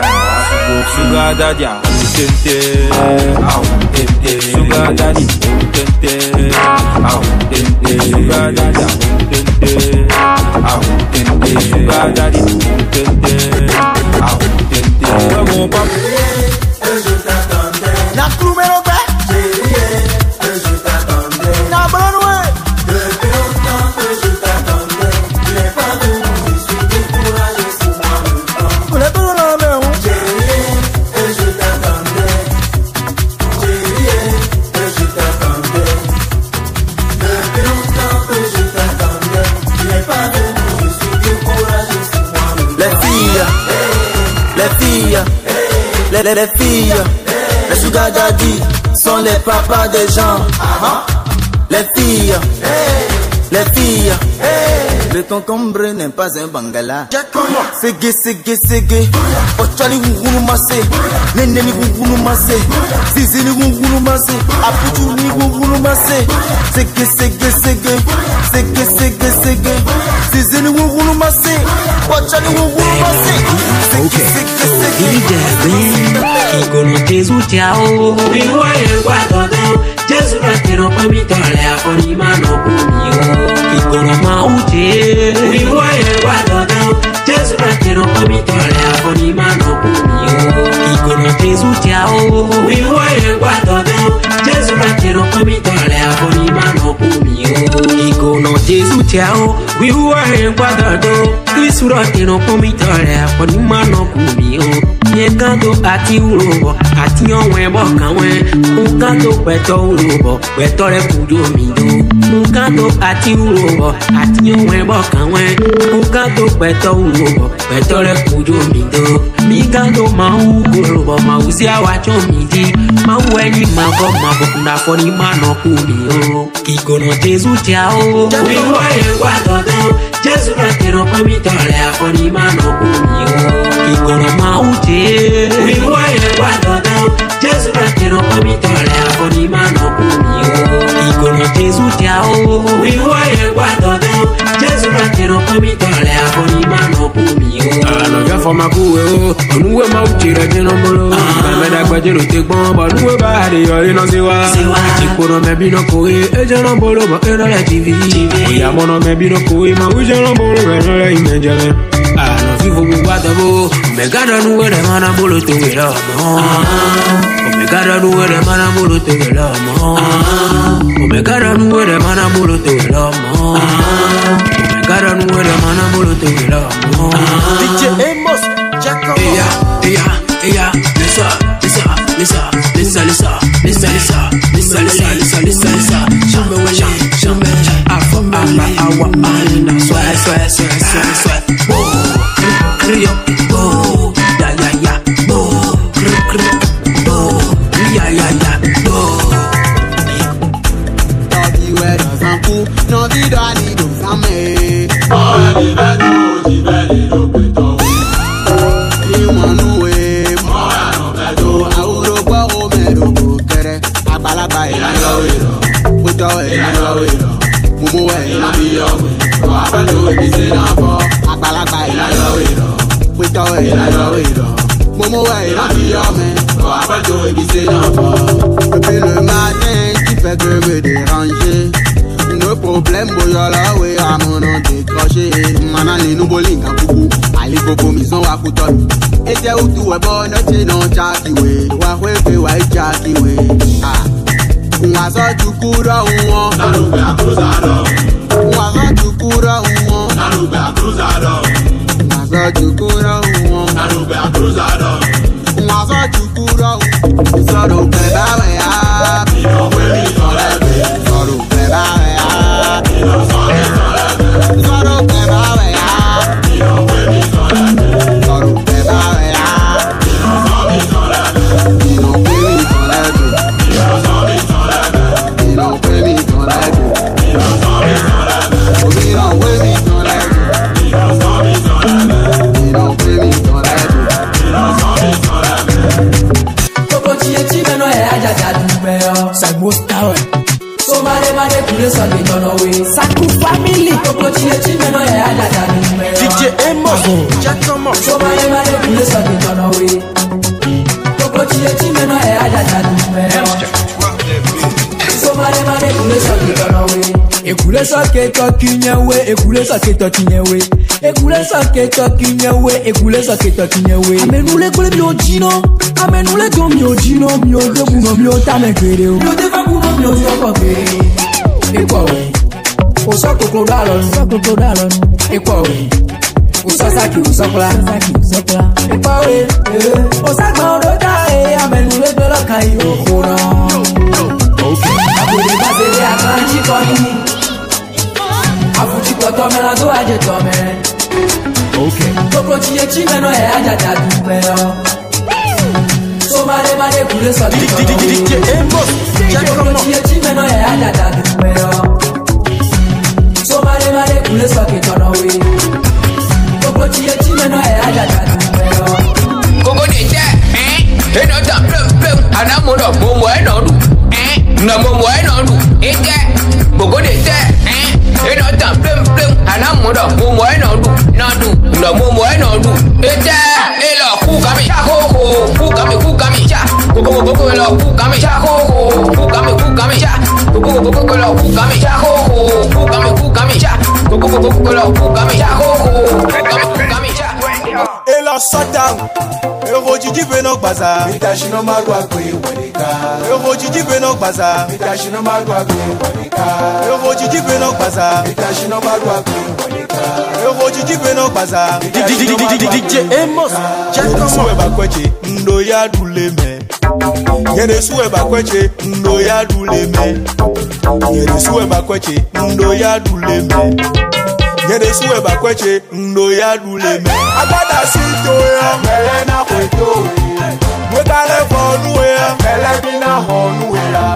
Sugar daddy, ah, tente, ah, tente. Sugar daddy, tente, ah, tente. Sugar daddy, tente, ah, tente. Sugar daddy, tente, ah, tente. Mon papa, je t'attendais. La clou mélopée. Chérie, je t'attendais. La bonne depuis longtemps que je t'attendais. Tu n'es pas venu, je suis découragé pour moi le temps. Vous l'êtes dans la main, chérie, je t'attendais. Chérie, je t'attendais. Depuis longtemps que je t'attendais. Tu n'es pas venu, je suis découragé pour moi le temps. Les filles, les filles, les, les, les filles, les sugar daddy sont les papas des gens. Les filles, les filles, le concombre n'est pas un bangala. Ségué, ségué, ségué, ochali wungunu masse, neneni wungunu masse, zizini wungunu masse, aputuni wungunu masse, ségué, ségué, ségué, ségué, ségué, ségué, zizini wungunu masse, ochali wungunu masse, ségué, ségué, ségué. Igono Jesu tiao, miwa yengwa todo, Jesu ratero pamitole afoni mano kumio. Igono maute, miwa yengwa todo, Jesu ratero pamitole afoni mano kumio. Igono Jesu tiao, miwa yengwa todo, Jesu ratero pamitole afoni mano kumio. Igono Jesu tiao, miwa yengwa todo, Jesu ratero pamitole afoni mano kumio. Yekanto ati urobo, ati yonwe bokanwe. Nkanto peto urobo, peto le kujo mido. Nkanto ati urobo, ati yonwe bokanwe. Nkanto peto urobo, peto le kujo mido. Mikanto mau urobo, mau si awacho midi. Mau eni mako mako kuna foni mano kumio. Kikono Jesu tiao, miwa yengwa todo, Jesu ratero pamitole afoni mano kumio. Kikono maute, miwa yengwa todo, Jesu ratero pamitole afoni mano kumio. Kikono Jesu tiao, miwa yengwa todo, Jesu ratero pamitole afoni mano kumio. Aloja foma kuwe o, onuwe maute rejeno molo. Meda kwajero tekbon, banuwe bahari yori no siwa. Chikono mebino koe, ejeno molo ma enole T V. Oya mono mebino koe, ma ujeno molo enole imejele. Ano vivo bugwatabo, megada nuwe de mana molo tewela mo. Omegada nuwe de mana molo tewela mo. Omegada nuwe de mana molo tewela mo. Omegada nuwe de mana molo tewela mo. D J Amos, Jacob. Eya, eya, eya, lisa, lisa, lisa, lisa, lisa, lisa, lisa, lisa, lisa, lisa, lisa, lisa. Shame wele, shame, afa, afa, awa, alina, sweat, sweat, sweat, sweat, sweat. Rio, oh, ya ya ya, oh, kr kr, oh, ya ya ya, oh. Tọ́jú ẹ̀rọ sanku, náà dídá ni ló sàmé. Ọ̀rẹ́ mi bẹ́ẹ̀ ni mo ti bẹ́ẹ̀ ni ló pè tọ́. Ìwọ̀nù ẹ̀ Mọ́ra nù bẹ́ẹ̀ tó. àwùrọ̀ gbọ́ omero kò kẹrẹ. Àgbàlagbà ìlànà Ìlànà kójọ ìlànà mumu ẹ̀ ìlànà ìyọ̀wé. Wà á fẹ́ tó ibi sí náà bọ̀. àgbàlagbà Ìlànà ìlànà kójọ ìlànà mumu ẹ̀ ìlànà ìyọ̀wé. Wà á fẹ́ tó ibi sí náà bọ̀. Depuis le matin, tu fais que me déranger. Nos problèmes, boyola, oui, à mon nom décroché. Manani, nous bowling, à coucou. Ali, coco, mison, à couton. Et c'est où tout est bon, notre nom, Jackie, oui. Wa, oui, oui, oui, Jackie, oui. Ah. Mwazo, tu cours, ou on. Naloube a cruzado. Mwazo, tu cours, ou on. Naloube a cruzado. Mwazo, tu cours, ou on. Naloube a cruzado. Mwazo, tu cours, ou on. Soro, beba, we, ah. Mi no fue mi solete. Soro, beba, we, ah. Mi no son mi solete. Soro, beba, we, ah. Mi no fue mi solete. Soro, beba, we, ah. Mi no son mi solete. Mi no fue mi solete. Mi no son mi solete. Mi no fue mi solete. Mi no son mi solete. Mi no fue mi solete. Mi no son mi solete. Mi no fue mi solete. Mi no son mi solete. Koko tiye ti meno e ajaja dume yo. Salmo Tower. So mare mare kule so de tono we. Saku family. Koko tiye ti meno e ajaja dume yo. D J Amos, Jacob. So mare mare kule so de tono we. ti eti meno e ajaja du meno. So mare mare kule so ki tono we. Ekule so ke to kinyewe, ekule so ke to kinyewe. Ekule so ke to kinyewe, ekule so ke to kinyewe. Amenule kule mi ojino, amenule to mi ojino, mi oje buno mi ota me kwere o. Mi oje fa buno mi oje ko kwere. Ekwa we. O so kokoro dalo, so kokoro dalo. Ekwa we. Usasaki usakla, usaki usakla. Ekwa we. O sa gba ro da e, amenule gbero kan yo kora. Okay. Abule basele akanji koni. Afuji koto mela do aje to me. Okay. Koko ti e chi meno e ajaja du me o. So mare mare kule so di di di di emo. Koko ti e chi meno e ajaja du me o. So mare mare kule so ke tono we. Koko ti e chi meno e ajaja du me o. Koko de je eh. E no ta plum plum. Ana mo do mo mo e no du. Eh. Na mo mo e no du. Eke. Koko de je eh. E no ta plum plum. Ana mo do mo mo e no du. Na du. Na mo mo e no du. Eke. E lo ku ka mi. Cha ho ho. Ku ka mi ku ka mi. Cha. Koko koko lo ku ka mi. Cha ho ho. Ku ka mi ku ka mi. Cha. Koko koko lo ku ka mi. Cha ho ho. Ku ka mi ku ka mi. Cha. Koko koko lo ku ka mi. Cha ho ho. Ku ka mi ku ka mi. Cha. Et la shutdown. Euro Gigi Beno Baza. Mitashino Marwagwe Wadika. Euro Gigi Beno Baza. Mitashino Marwagwe Wadika. Euro Gigi Beno Baza. Mitashino Marwagwe Wadika. Euro Gigi Beno Baza. D J Amos. Suwe bakweche ndo ya duleme. Yene suwe bakweche ndo ya duleme. Yene suwe bakweche ndo ya duleme. Yene suwe bakweche ndo ya duleme. Agbada sito ya mele na kweto. Mwekale fonu ya mele bina honu ya.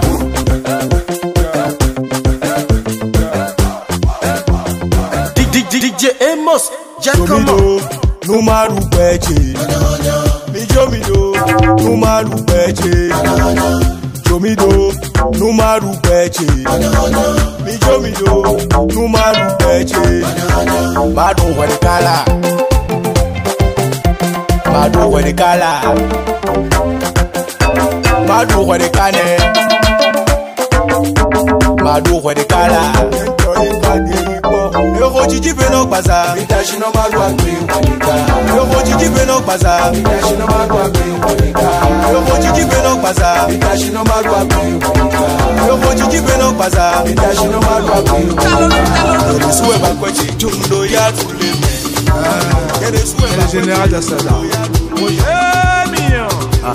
D J Amos, Giacomo Numaru peche. Mijomido Numaru peche. Jomido Numaru peche. Mijomido Numaru peche. Madu wadikala. Madu wadikala. Madu wadikane. Madu wadikala. Euro Gigi Beno Baza. Mitashino Marwagwe Wadika. Euro Gigi Beno Baza. Mitashino Marwagwe Wadika. Euro Gigi Beno Baza. Mitashino Marwagwe Wadika. Euro Gigi Beno Baza. Mitashino Marwagwe Wadika. Yene suwe bakweche chundo ya tuleme. Yene suwe bakweche général d'Assada. Eh mignon.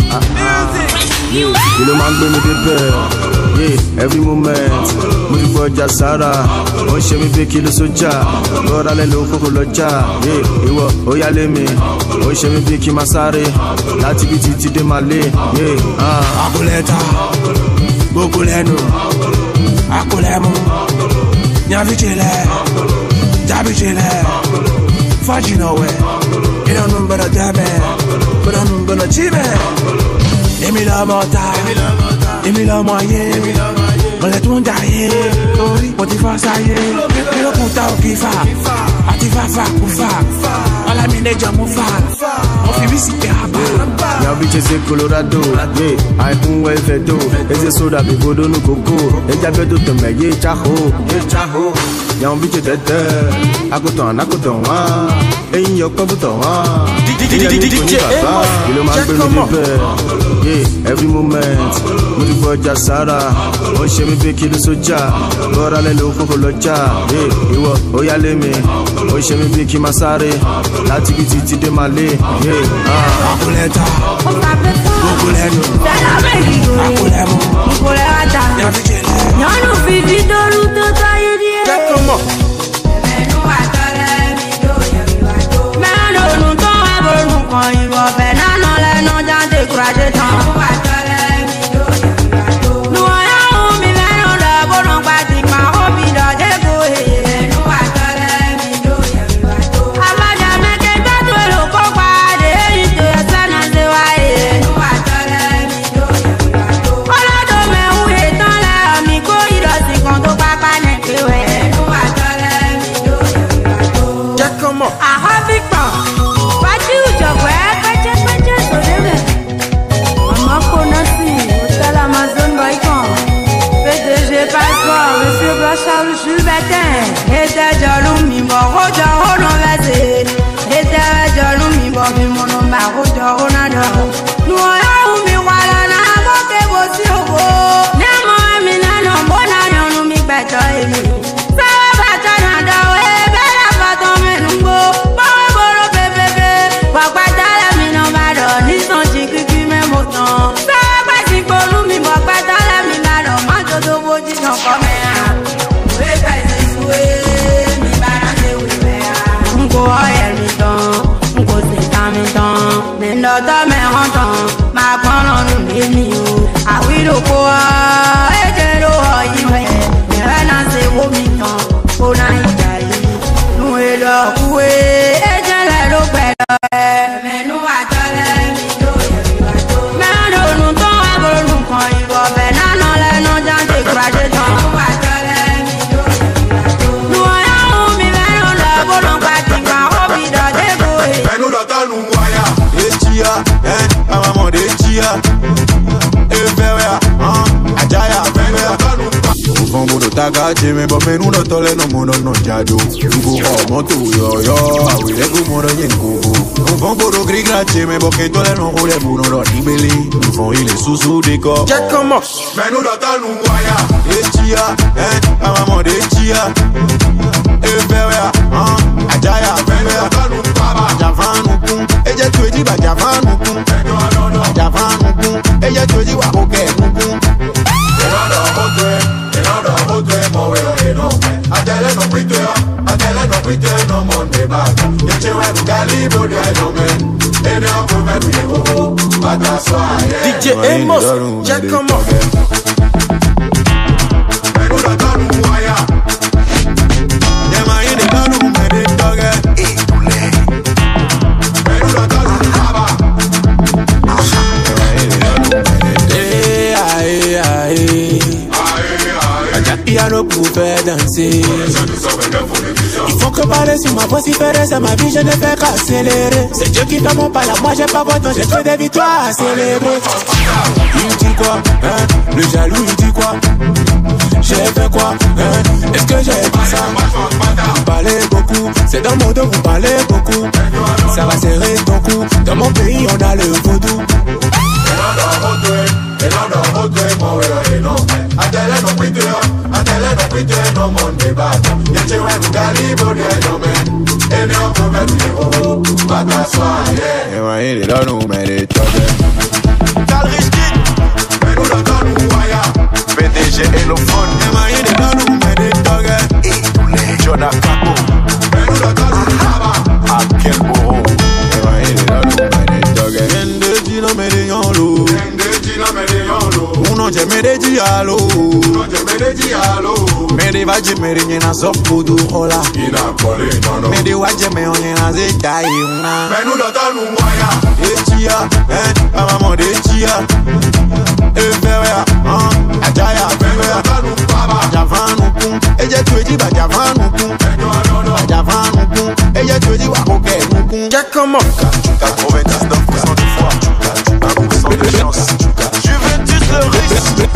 You know man bring me the bell. Yeah, every moment. Mudi boja Sara. On she me be kilo soja. Lora le lo koko loja. Yeah, iwo oyale me. On she me be ki masare. Lati biti ti de male. Yeah, ah. Akuleta. Bokuleno. Akulemo. Nyavichile. Jabichile. Fajinowe. You don't know but a dame. But I know but a chime. Emi la mota, emi la moye, on let one die. What if I say, you don't put out Kifa, Atifa Kufa, all I mean, they jump fa. Of you visit the harbor. Now bitches in Colorado, yeah, I don't well fed do. There's a soda before don't go go. There's a bit of the Maggie Chaho, Chaho. Young bitches dead there. I go down, I go down. In your computer, D J Amos, you know my baby. Yeah, every moment. Mudi boja Sara. On she me be kilo soja. Lora le lo koko loja. Yeah, iwo oyale me. On she me be ki masare. Lati biti ti de male. Yeah, ah. Akuleta. Bokuleno. Akulemo. Akuleta. Nyanu fifi doru to taye die. Giacomo. Quand il va faire la non les non j'en découragé tant. Nous allons mi venons de bon on partit ma hobby de découvrir. Nous attendons. Avant jamais que t'as tout le copain de il te s'en de vailler. Nous attendons. On a donné où est dans la mi quoi il a si quand on papa n'est que ouais. Nous attendons. mais notre mère entend, ma grande nous n'est ah oui, le quoi, et de l'eau, il va y avoir un zéro million, on a y nous et leur coué, et de l'eau, mais nous attendons, mais nous nous tombons, nous quand il va venir, non, les noms d'un découragé, nous attendons, nous allons, mais nous la volons pas, qui va revider des bouées. Mais nous l'attendons, nous voyons, et tia, hein, à maman de tia. Vamos do tagaje me bobe no do tole no mundo no jado. Tugo ho moto yo yo, awi le go moro yengo. Vamos do grigrache me boke tole no ole mundo no libeli. Vont il est sous des corps. Jack comment? Mais nous dans nous voya. Etia, hein, à maman de tia. E bewa, hein, ajaya bewa. Nous baba, javan nous pun. E je tu di ba javan nous pun. Javan nous pun. E je tu di wa oke nous pun. Adele no pite ya, adele no pite no monde bag. Yeche we no galibo de no men. Ene o me me ho, bata so aye. D J Amos, Jack comment? Menu da tanu waya. Yema ine tanu me de doge. E tule. Menu da tanu baba. Eh aye aye. Piano pour faire danser. Il faut que parler sur ma voix si faire c'est ma vie, je ne fais qu'accélérer. C'est Dieu qui donne mon pas là, moi j'ai pas content, j'ai fait des victoires à célébrer. Il dit quoi, hein? Le jaloux il dit quoi? J'ai fait quoi, hein? Est-ce que j'ai dit ça? Vous parlez beaucoup, c'est dans mon dos, vous parlez beaucoup. Ça va serrer ton cou, dans mon pays on a le vaudou. Adele no pite ya, adele no pite no monde bag. Yeche we no galibo de no men. Ene o ko me de ho, bata so aye. E wa ile do no me de toge. Calrich Kid, me no do no waya. P D G Elophone, e wa ile do no me de toge. E tule Jona Kako, me no do no baba. Akel Boro, e wa ile do no me de toge. Ende di no me de yolo. Ende di no me de yolo. Uno je me de dialo. Uno je me de dialo. Me de vaje me de nyena zopu du hola. Ina kole no no. Me de vaje me onyena zeta una. Me nu do tanu waya. Etia, eh, amamo de tia. E bewa, ah, ajaya bewa. Tanu baba. Javanu pun, eje tueji ba javanu pun. Javanu pun, eje tueji wa koke pun. Jack comment? quatre-vingt-dix-neuf pour cent de fois. un pour cent de chance. Juventus le risque.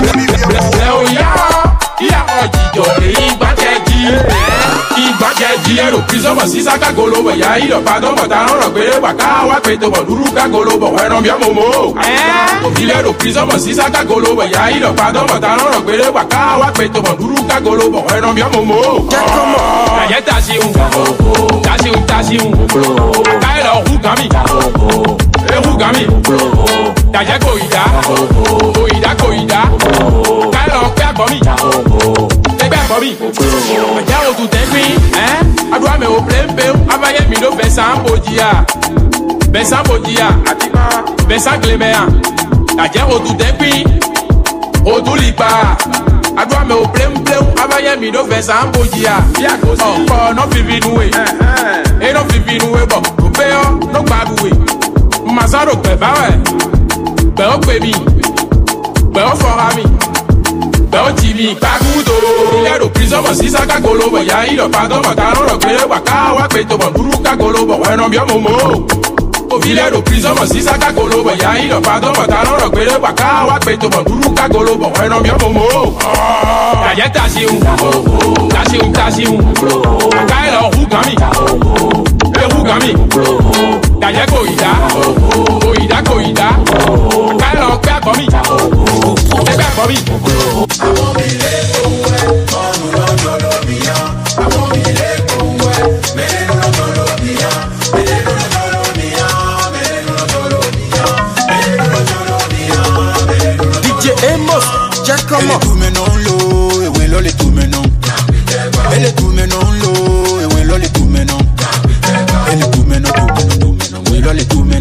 Ìgbàjẹ́jì ẹ̀rọ pírísọ́mọ̀ sí sákàgolo wẹ̀yà ìlọ̀pàdọ́mọ̀ tààrọ̀ rọ̀ pé wàká wá pé tó bọ̀ dúró kágolo bọ̀ ẹran bí ọmọ mọ́. Òfìlẹ̀ ẹ̀rọ pírísọ́mọ̀ sí sákàgolo wẹ̀yà ìlọ̀pàdọ́mọ̀ tààrọ̀ rọ̀ pé wàká wá pé tó bọ̀ dúró kágolo bọ̀ ẹran bí ọmọ mọ́. Ẹ̀yẹ́ tàṣíhùn tàṣíhùn tàṣíhùn káyọ̀ ọ̀hún gàmì ẹ̀hún gàmì dàjẹ́ kò ìdá kò ìdá kò ìdá káyọ̀ ọ̀pẹ́ àgbọ̀mì ẹgbẹ́ àgbọ̀mì ẹ̀jẹ̀ òtún tẹ́gbìn ẹ́ adúlá mi ò plémpé abayé mi ló bẹ̀sán bòjìyà bẹ̀sán bòjìyà bẹ̀sán glémẹ́yà dàjẹ́ òtún tẹ́gbìn òtún lìpa adúlá mi ò plémpé abayé mi ló bẹ̀sán bòjìyà ọ̀pọ̀ náà fífi nuwe ẹ̀ náà fífi nuwe bọ̀ kò pé ọ́ ló gbàdúwe masaro pẹ̀ báwẹ̀ pẹ̀ ó pè mí pẹ̀ ó fọ́ra mi. Bẹ́ẹ̀ ti mi kakuto. Ilé pírísọ́mọ̀ sí sákàgolo bọ̀ ya ìlọ̀pàdọ́mọ̀ tààrọ̀ rọ̀ pé wàká wá pé tó bọ̀ dúró kágolo bọ̀ ẹran bí ọmọ mọ́. Òfìlẹ̀ pírísọ́mọ̀ sí sákàgolo bọ̀ ya ìlọ̀pàdọ́mọ̀ tààrọ̀ rọ̀ pé wàká wá pé tó bọ̀ dúró kágolo bọ̀ ẹran bí ọmọ mọ́. Dàjẹ́ tàṣíhùn tàṣíhùn tàṣíhùn káyọ̀ ọ̀hún gàmì ẹ̀hún gàmì dàjẹ́ kò ìdá kò ìdá kò ìdá káyọ̀ ọ̀pẹ́ àkọ́mì ẹgbẹ́ àkọ́mì. Àwọn mi lè kówó ẹ̀, ọ̀run lọ́jọ́ lómi yan. Àwọn mi lè kówó ẹ̀, mẹ́rin lọ́jọ́ lómi yan. Mẹ́rin lọ́jọ́ lómi yan. Mẹ́rin lọ́jọ́ lómi yan. Mẹ́rin lọ́jọ́ lómi yan. D J Amos, Jack comment? Ele tu me non lo, ewe lo le tu me non. Ele tu me non lo, ewe lo le tu me non. Ele tu me non, tu me non, tu me non, ewe lo le tu me non.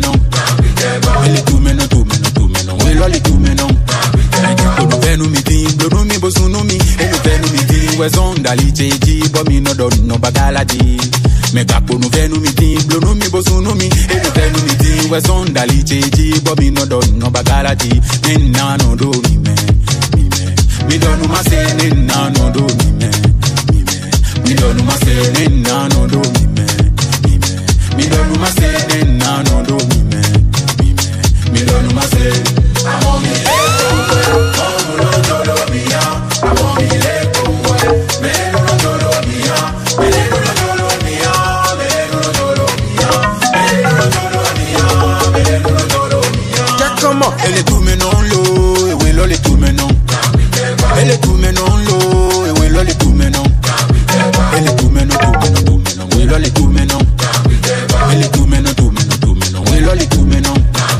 maintenant. Elle est tout maintenant, tout maintenant, tout maintenant. Oui, là, elle est tout maintenant. Nous venons meeting, nous mi bosu nous mi. Et nous venons meeting, ouais zondali cheji, bo mi no don no bagaladi. Mais gapo nous venons meeting, nous mi bosu nous mi. Et nous venons meeting, ouais zondali cheji, bo mi no don no bagaladi. Nina no do mi me, mi me. Mi don no ma se nina no do mi me, mi me. Mi don no ma se nina no do mi me, mi me. Mi don no ma se nina no do mi me, mi me. Mi don no ma se. Amo mi elle est tout maintenant l'eau, et oui, l'ol est tout maintenant. Elle est tout maintenant l'eau, et oui, l'ol est tout maintenant. Elle est tout maintenant, tout maintenant, tout maintenant, oui, l'ol est tout maintenant. Elle est tout maintenant, tout maintenant, tout maintenant, oui, l'ol est tout maintenant.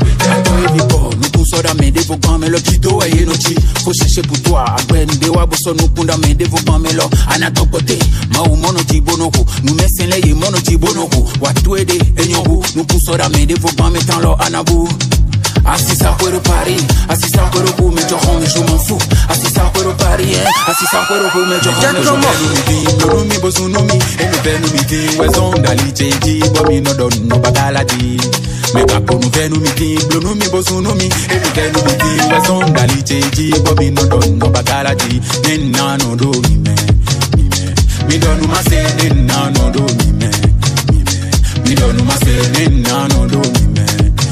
Nous tous sommes mes développements, mais le tuto est inutile. Faut chercher pour toi, après nous devoir bosser nous pour mes développements, mais là, à notre côté, ma ou mon outil bonoko, nous mettons les mon outil bonoko, ou à tout aider, et nous, nous poussons à mes développements, mettant l'eau à nabou. Assis ça pour Paris, assis ça pour vous, mais je rentre, je m'en fous. Assis ça pour Paris, assis ça pour vous, mais je rentre, je m'en fous. Nous mi bosu nous mi, et nous venons meeting, ouais zondali cheji, bo mi no don no bagaladi. Mais gapo nous venons meeting, nous mi bosu nous mi, et nous venons meeting, ouais zondali cheji, bo mi no don no bagaladi. Nina no do mi me, mi me. Mi don no ma se nina no do mi me, mi me. Mi don no ma se nina no do mi me.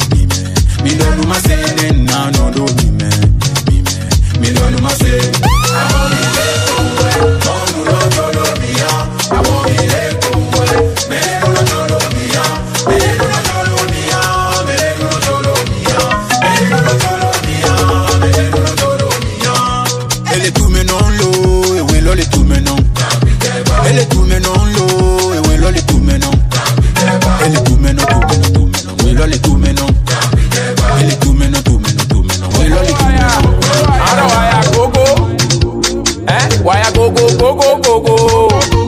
Mi don no ma se nena no do mi me, mi me. Mi don no ma se. Amo mi le kongwe, onu lo jolo miya. Amo mi le kongwe, me lo jolo miya. Me lo jolo miya, me lo jolo miya. Me lo jolo miya, me lo jolo miya. Elle est tout maintenant l'eau, et oui l'ol est tout maintenant. Elle est tout maintenant l'eau, et oui l'ol est tout maintenant. Elle est tout maintenant, tout maintenant, tout maintenant, oui l'ol est tout maintenant. Elle est tout maintenant, tout maintenant, tout maintenant. Oui, l'ol est tout maintenant. Ana waya gogo, eh? Waya gogo, gogo, gogo.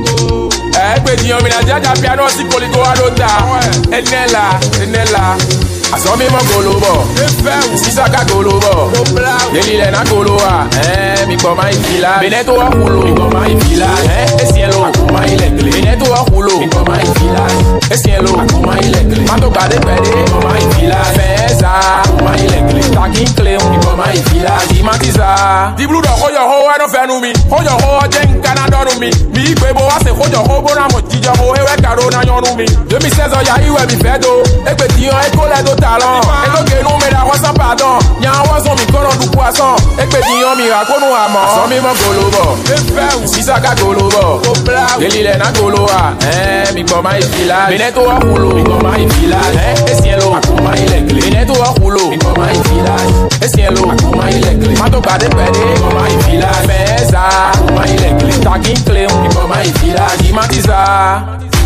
Eh, petit homme, il a déjà piano si colico à l'autre. Enella, enella. Asomi mo golobo, sisa ka golobo. Yeli le na goloa, eh? Mi koma ifila. Beneto wa kulo, mi koma ifila. Eh? Esielo, akuma ilekle. Beneto wa kulo, mi koma ifila. Esielo, akuma ilekle. Mato gade pede, mi koma ifila. Feza, akuma ilekle. Taki kle, mi koma ifila. Dimatiza. Di blue do hoyo ho wa no fenu mi. Hoyo ho jen kana donu mi. Mi ikwe bo wa se hoyo ho bo na mo jijo ho ewe karo na yonu mi. deux mille seize ya iwe mi fedo. Ekpe tiyon ekole do talent. Et donc nous mais la sans pardon. Y'a un oiseau mi colon du poisson. Et que dion mi raconte nous à mort. Sans mi mon golobo. Si ça ka golobo. Deli le na goloa. Eh mi koma ifila. Beneto wa kulo. Mi koma ifila. Eh esielo. Akuma ilekle. Beneto wa kulo. Mi koma ifila. Esielo. Akuma ilekle. Mato gade pede. Mi koma ifila. Feza. Akuma ilekle. Taki clé. Mi koma ifila. Dimatiza.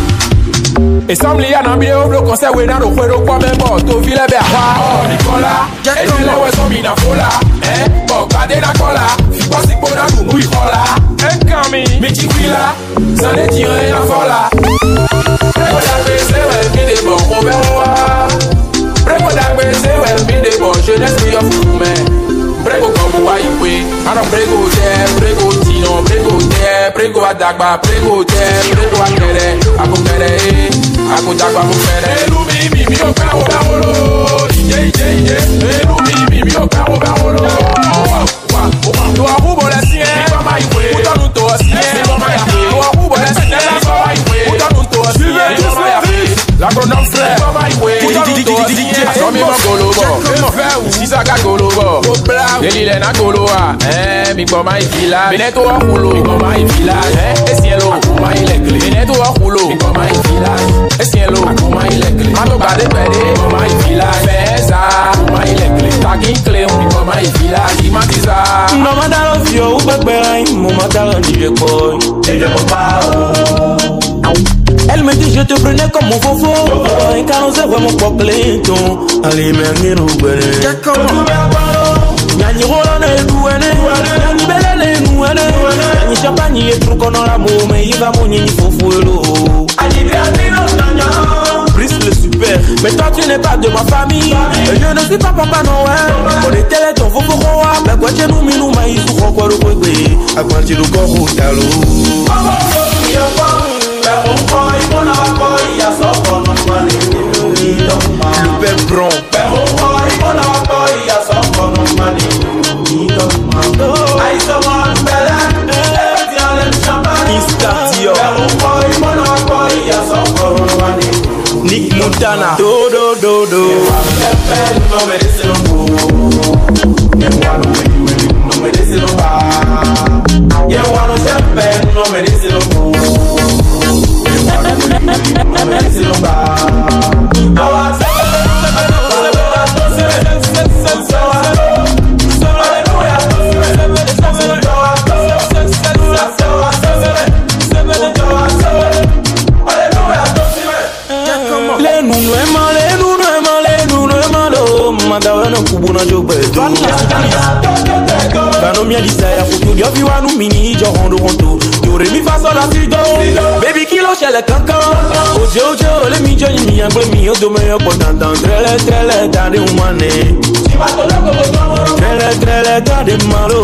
Et semble y a un bio, le conseil où est dans le juego, quoi même bon, tu vis les berrois, oh Nicolas, et tu l'as ouais, son mina fola, hein, bon, gardez la cola, si pas si bon, nous mouille cola, un cami, mais tu vis là, ça n'est tiré la fola. Prego d'agbe, c'est ouais, mi des bons, on verra. Prego d'agbe, c'est ouais, mi des bons, jeunesse, mi of mais. Prego comme moi, il peut, alors prego terre, prego tino, prego terre, prego adagba, prego terre, prego akere, akokere, akodagba mokere. Elu mi mi mi o ka o ba wolo, ije ije ije. Elu mi mi mi o ka o ba wolo. Wa wa to abubo le si e, mama iwe. Uto nu to si e, mama iwe. To abubo le si e, mama iwe. Uto nu to si e, mama iwe. La pronom frère, mama iwe. Uto nu to si e, asomi mo golobo. Si sa ka golobo. Deli le na goloa, eh, mi koma ifila. Beneto wa kulo, mi koma ifila. Eh, esielo, akuma ilekle. Beneto wa kulo, mi koma ifila. Esielo, akuma ilekle. Mato gade pede, mi koma ifila. Feza, akuma ilekle. Taki clé, mi koma ifila. Dimatiza. No mata los yo, ubekberain, mo mata randi le koy. Et je pas. Elle me dit je te prenais comme mon fofo. Un canon c'est vraiment pas clinton. Allez, mais nous belle. Nyani rola na eduene, nyani bele na enuene, nyani champagne et truc on la mo, mais il va mon nyani fofuelo. Ani bi ani no tanya, Chris le super. Mais toi tu n'es pas de ma famille. Et je ne suis pas Papa Noël. On est tel ton faux faux roi. Mais quoi tu nous mis nous maïs ou quoi quoi le quoi quoi. À quoi tu nous corps au talou. Le père Bron. Nick Montana. Do do do do. No merece lo no merece lo ba. Yeah, one of them no merece lo no merece lo ba. Baby kilo shele kankan. Oje oje ole mi jo mi angbe mi odo me yo potantan. Trele trele tade umane. Trele trele tade malo.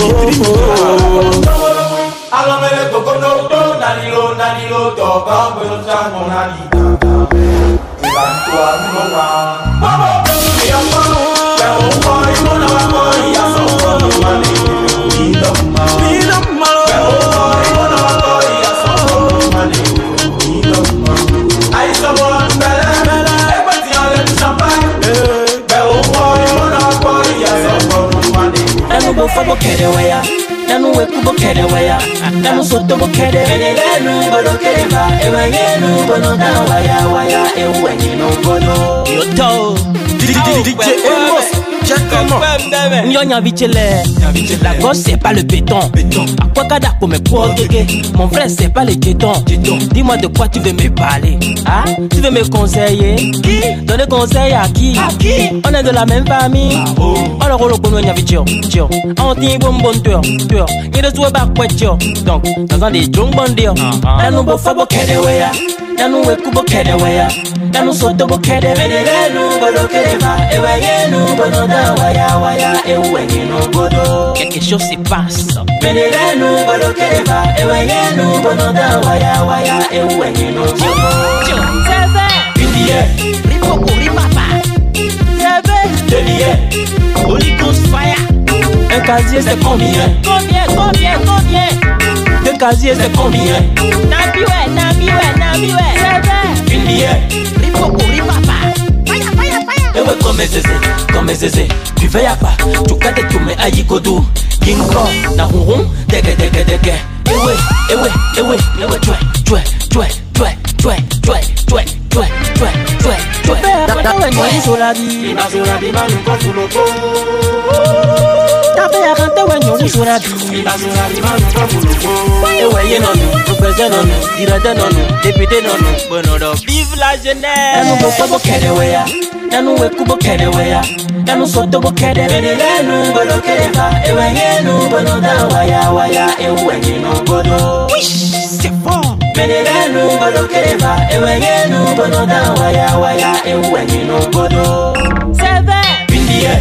Alo mele koko no to nani lo nani lo to ka pe lo cha mo nani. Iban to anu wa. Baba mi amano. Pe o ko imo na wa mo ya so ko no mani. Ida ma. Ida ma. Pe o ko imo na wa ko ya so ko no mani. Ida ma. Ai so mo bele bele. E pa ti ale champagne. Pe o ko imo na wa ko ya so ko no mani. Enu bo fo bo kede we ya. Nanu we kubo kede weya, nanu soto bo kede. Benelenu bodo kede ba, ewe yenu bono da waya waya, ewe yenu bodo. Yoto, D J Amos, check comment. Nyonya vichele, la gosse c'est pas le béton. À quoi kada pour me protéger? Mon frère c'est pas le jeton. Dis-moi de quoi tu veux me parler? Ah, tu veux me conseiller? Qui? Donner conseil à qui? On est de la même famille. On le rôle pour nyonya vichio, tio. On tient bon bon tueur, tueur. Il est back with you. Donc, dans un des jung bon deal. Nanu bo fabo kede weya, nanu we kubo kede weya, nanu soto bo kede. Benelenu bodo kede ba, ewe yenu bodo da waya waya, ewe yenu bodo. Quelque chose se passe. Benelenu bodo kede ba, ewe yenu bodo da waya waya, ewe yenu bodo. C'est vrai. Billet. Ripo kuri papa. C'est vrai. Billet. Holy Ghost fire. Un casier c'est combien? Combien, combien, combien? Deux casiers c'est combien? Nabi ouais, nabi ouais, nabi ouais. C'est vrai. Une billet. Ripo kuri papa. Fire, fire, fire. Ewe comme zézé, comme zézé. Tu veilles à pas, tu kate tu me ayi kodo. Ginko, na ronron, dege dege dege. Ewe, ewe, ewe, ewe, tue, tue, tue, tue, tue, tue, tue, tue, tue, tue, tue. Ewe nyoyi soladi, ina soladi manu kofu loko. Tape ya kante we nyoyi soladi, ina soladi manu kofu loko. Ewe ye nonu, professeur nonu, directeur nonu, député nonu, bonodo. Vive la jeunesse. Nanu boko bo kede weya, nanu we kubo kede weya, nanu soto bo kede. Benelenu bodo kede ba, ewe yenu bono da waya waya, ewe yenu bodo. Wish, c'est fort. Benelenu bodo kede ba, ewe yenu bono da waya waya, ewe yenu bodo. C'est vrai. Une billet.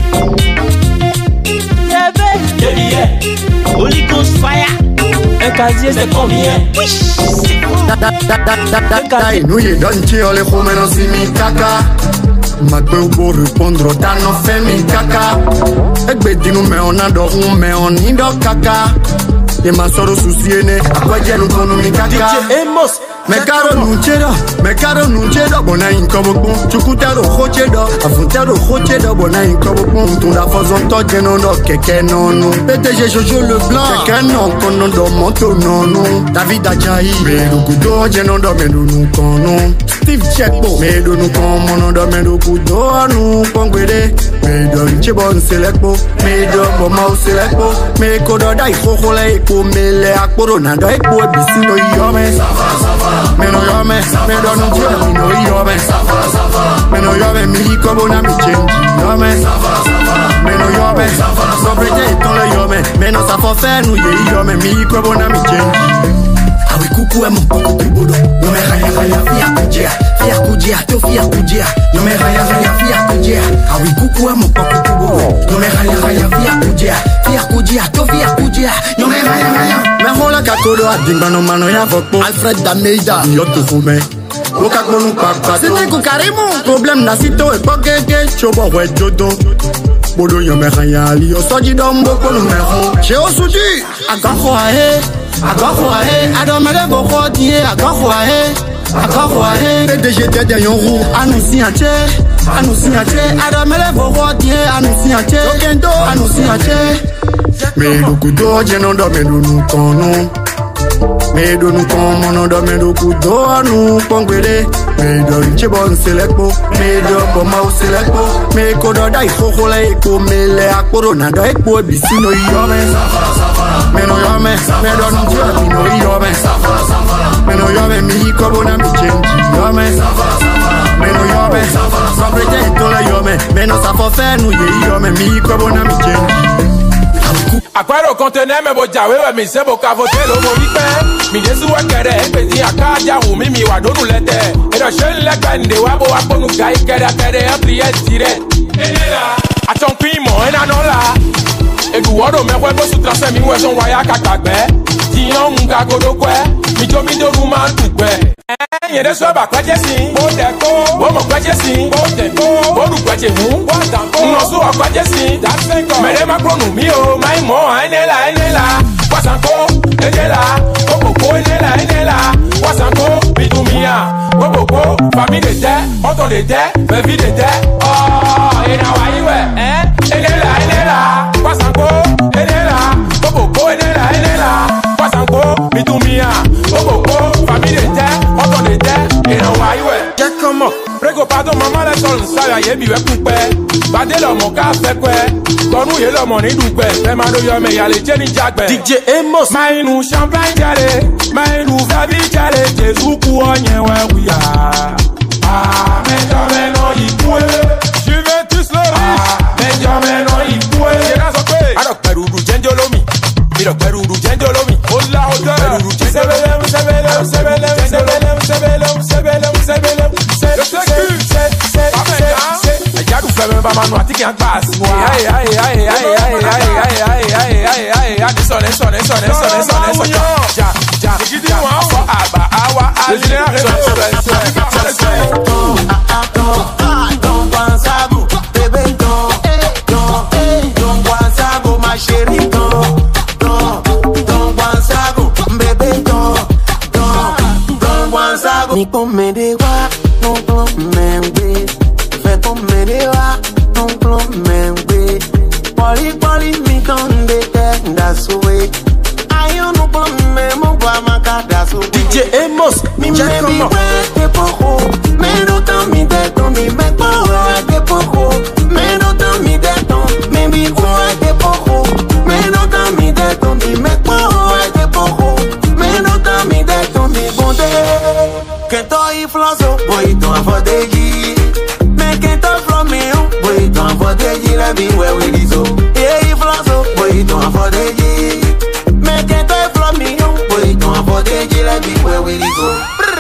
C'est vrai. Deux billets. Holy Ghost fire. Un casier c'est combien? Wish, c'est fort. Nous y donne qui on les remet dans mi caca. Ma gueule pour répondre dans nos faits mi caca. Et ben dis nous mais on adore mais on y dort caca. Et ma soeur souci né à quoi j'ai nous qu'on mi caca. Me caro non c'era, me caro non c'era, bona in cobo bon, chukutaro hochedo, afuntaro hochedo, bona in cobo bon, tu la façon toque non do keke non non, P T G Jojo le blanc, keke non kon non do moto non non, David Ajayi, me do kudo je non do me do nou kon non, Steve Checkbo, me do nou kon mon do me do kudo nou kon gwede, me do chebon selekbo, me do bomo selekbo, me kodo dai koko le ko me le akporo na do ekbo bisi no yome. Me no yome, me do no je, me no yome. Me no yome, mi kobo na mi change. Yome, me no yome. So brete ton le yome, me no sa fo fe nou ye yome, mi kobo na mi change. Awi ku kuku é mon poco pibodo. Yo me raya raya fia kujia, fia kujia, to fia kujia. Yo me raya raya fia kujia. Ah oui, kuku é mon poco pibodo. Yo me raya raya fia kujia, fia kujia, to fia kujia. Yo me raya raya. Me rola kakodo adinga no mano ya vokpo. Alfred Dameida, yo to fume. Oka kono papa. C'était ku karimu. Problème na sito e pogege chobo we jodo. Bodo yo me raya ali yo soji dombo kono me ho. Che osuji agaho ahe. Agaho ahe. Adomele boko die agaho ahe. Agaho ahe. P D G de yon rou. Anousi anche. Anousi anche. Adomele boko die anousi anche. Okendo anousi anche. Me lukudo jeno do me dunu kono. Me dunu kono no do me lukudo anu pongwele. Me do chibon selekpo. Me do boma selekpo. Me kodo da ifoko la eko me le akporo na do ekpo bisino yome. Me no yome. Me do nu jua no yome. Me no yome mi kobo na mi change yome. Me no yome. So pretend to la yome. Me no sa for fe nu ye yome mi kobo na mi change. Akwaro conteneur me boja wewe mi sebo ka voter lo mo wipe mi desu wakere epezi akaja hu mi mi wa donu lete edo shen le kande wa bo wa ponu gai kere kere apri etire enela aton pimo ena nola edu wodo me we bo sutra se mi we son wa ya kakagbe ti on nga godo kwe mi jo mi do ma dugbe yen de so ba kwaje sin bo de ko bo mo kwaje sin bo de ko bo du kwaje hu bo dan ko no so kwaje sin that thing ko me de ma kronu mi o mai mo enela enela wasanko enela kokoko enela enela wasanko bitumia kokoko famille de auto de de baby de de oh ena wa iwe eh enela enela wasanko enela kokoko enela enela wasanko bitumia kokoko famille de de auto de de ena wa iwe je comment prego pardon maman la sol sala ye biwe kupe bade lo mo ka fe kwe tonu ye lo mo ni dugbe fe ma do yo me ya le je ni jagbe D J Amos mainu champagne jale mainu gabi jale Jesu ku onye we wiya ah Benjamin no ikue Juventus le riche Benjamin no ikue era so pe ado perudu jenjolomi iro perudu jenjolomi ola oda perudu jenjolomi sebele sebele sebele sebele sebele sebele Ba manu atiki an pass wa ay ay ay ay ay ay ay ay ay ay ay ay so le so le so le so le so le so ja ja ja for aba awa ali so so so Don Gonzago, bébé don, don, Don Gonzago, ma chérie don, don, Don Gonzago, bébé don, don, Don Gonzago. Ni come de wa, no no me fais comme me wa. Poli poli mi konde te that's the way. Ayo no plan me mo gwa maka that's the way. D J Amos, mi me bi we te poco. Me no tan mi de ton mi me poco te poco. Me no tan mi de ton me bi we te poco. Me no tan mi de ton mi me poco te poco. Me no tan mi de ton mi bonde. Que toi flanso boy ton fodegi. Me que toi from me boy ton fodegi la bi we we dizo. Eh flanso boy ton fodegi. Me que toi from me boy ton fodegi la bi we we dizo.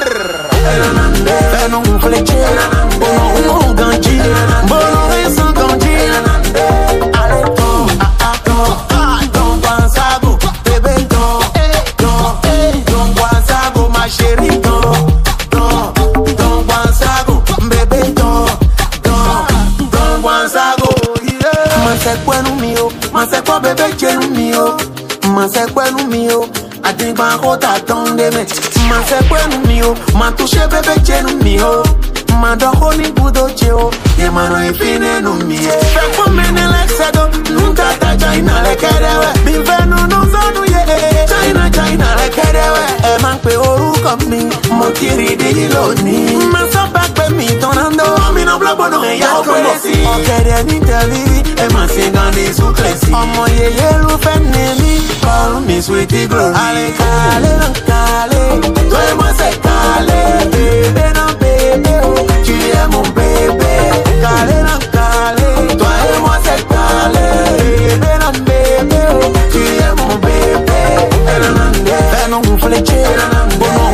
Fais non fleche, bono un ganji, bono es un ganji. Allez ton, ah ton, ah ton Gonzago, bébé ton, ton, ton Gonzago, ma chérie ton, ton, ton Gonzago, bébé ton, ton, ton Gonzago. Man se kwenu mio, man se kwa bébé chenu mio, man se kwenu mio. I think my heart attendait me. Man se kwenu mio, man touche bébé chenu mio. Man do honi budo cheo, ye mano infine no mie. Fe po mene lexedo, nunca ta China le kerewe. Bivenu no zonu ye, China China le kerewe. E man pe oru komi, mo tiri di loni. Man so back pe mi tonando, mi no blabo no e ya kwelesi. O kere ni televi, e man singan di su klesi. Omo ye ye lu fenemi, call me sweetie glory. Ale kale no kale, toi moi se kale, bébé no bébé oh. Tu es mon bébé, calé non calé. Toi et moi c'est calé, bébé non bébé. Tu es mon bébé, fais non fléché, bono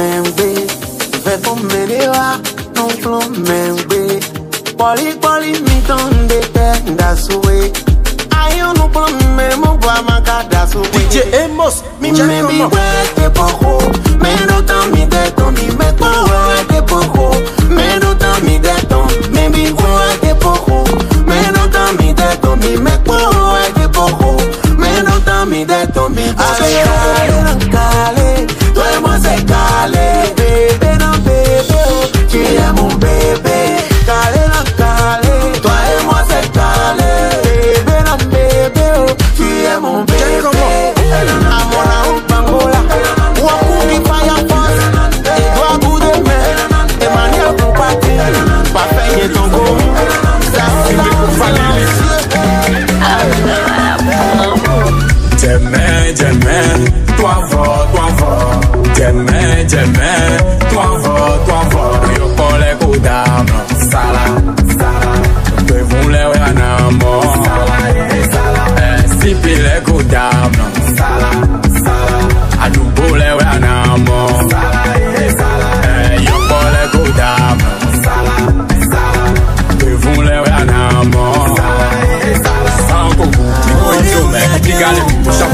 membe. Fais pour me déwa, non plomb membe. Poli poli mi ton de te da soué. Ayo no plomb me mo boa maka da soué. D J Amos, mi me mi wete poco. Me no tan mi de ton mi me po wete poco. Me no tan mi de ton, me mi wete poco. Me no tan mi de ton mi me po wete poco. Me no tan mi de ton mi po wete calé. Toi et moi c'est calé. Bébé non bébé, tu es mon bébé. Calé non calé. Toi et moi c'est calé. Bébé non bébé, tu es mon bébé. Amona ou Bangola, ou à coup qui faille en force. Et toi à bout de main, et manière pour partir. Pas payer ton go. Ça c'est pour famille. J'aimais, j'aimais, toi va, toi va. J'aimais, j'aimais, toi va, toi va. Yo collègue au dame, sala, sala. Te voulais un amour, sala, sala. Si pile au dame, sala, sala. A nous voulait un amour, sala, sala. Yo collègue au dame, sala, sala. Te voulais un amour, sala, sala. Sans coucou, tu vois, tu mets, tu gales.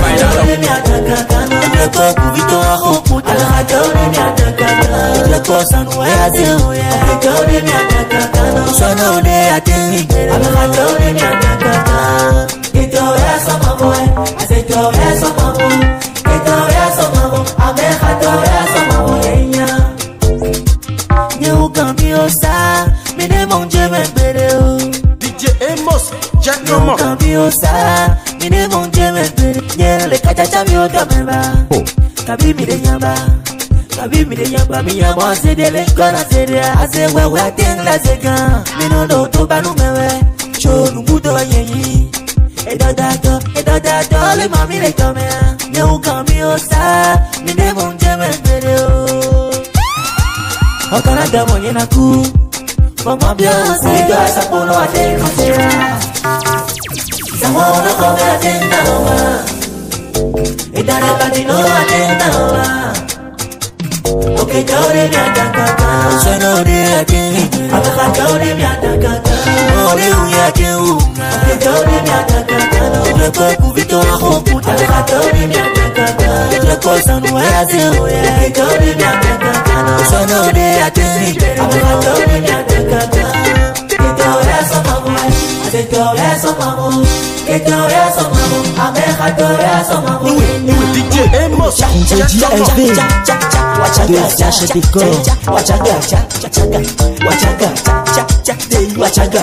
D J Amos, Jack Nomo. Mine monje me pere nyere le kachacha mi oda meba. Kabi mi de nyamba, kabi mi de nyamba mi yamo sedele kona sedele ase wewe ting la sega. Mino do to banu mewe, cho nubuto yeyi. Edo da do, edo da do le mami le kamea. Nyu kami osa, mine monje me pere o. Okana da monye na ku, mama bia se do asa pono ate konsera. Someone come and attend now. It doesn't matter no attend now. Okay, go to me and kaka. So no de attend. I'm a go to me and kaka. Oh, you ya do. Okay, go to me and kaka. The go to Vito home put. I'm a go to me and kaka. The go somewhere I do. Okay, go to me and kaka. So no de attend. I'm a go to me and kaka. Get your ass on my boy. I said your ass on my boy. Get your ass on my boy. I make your ass on my boy. D J Amos, J L V, de Flash Décor, Wachaga, Wachaga, Wachaga, Wachaga,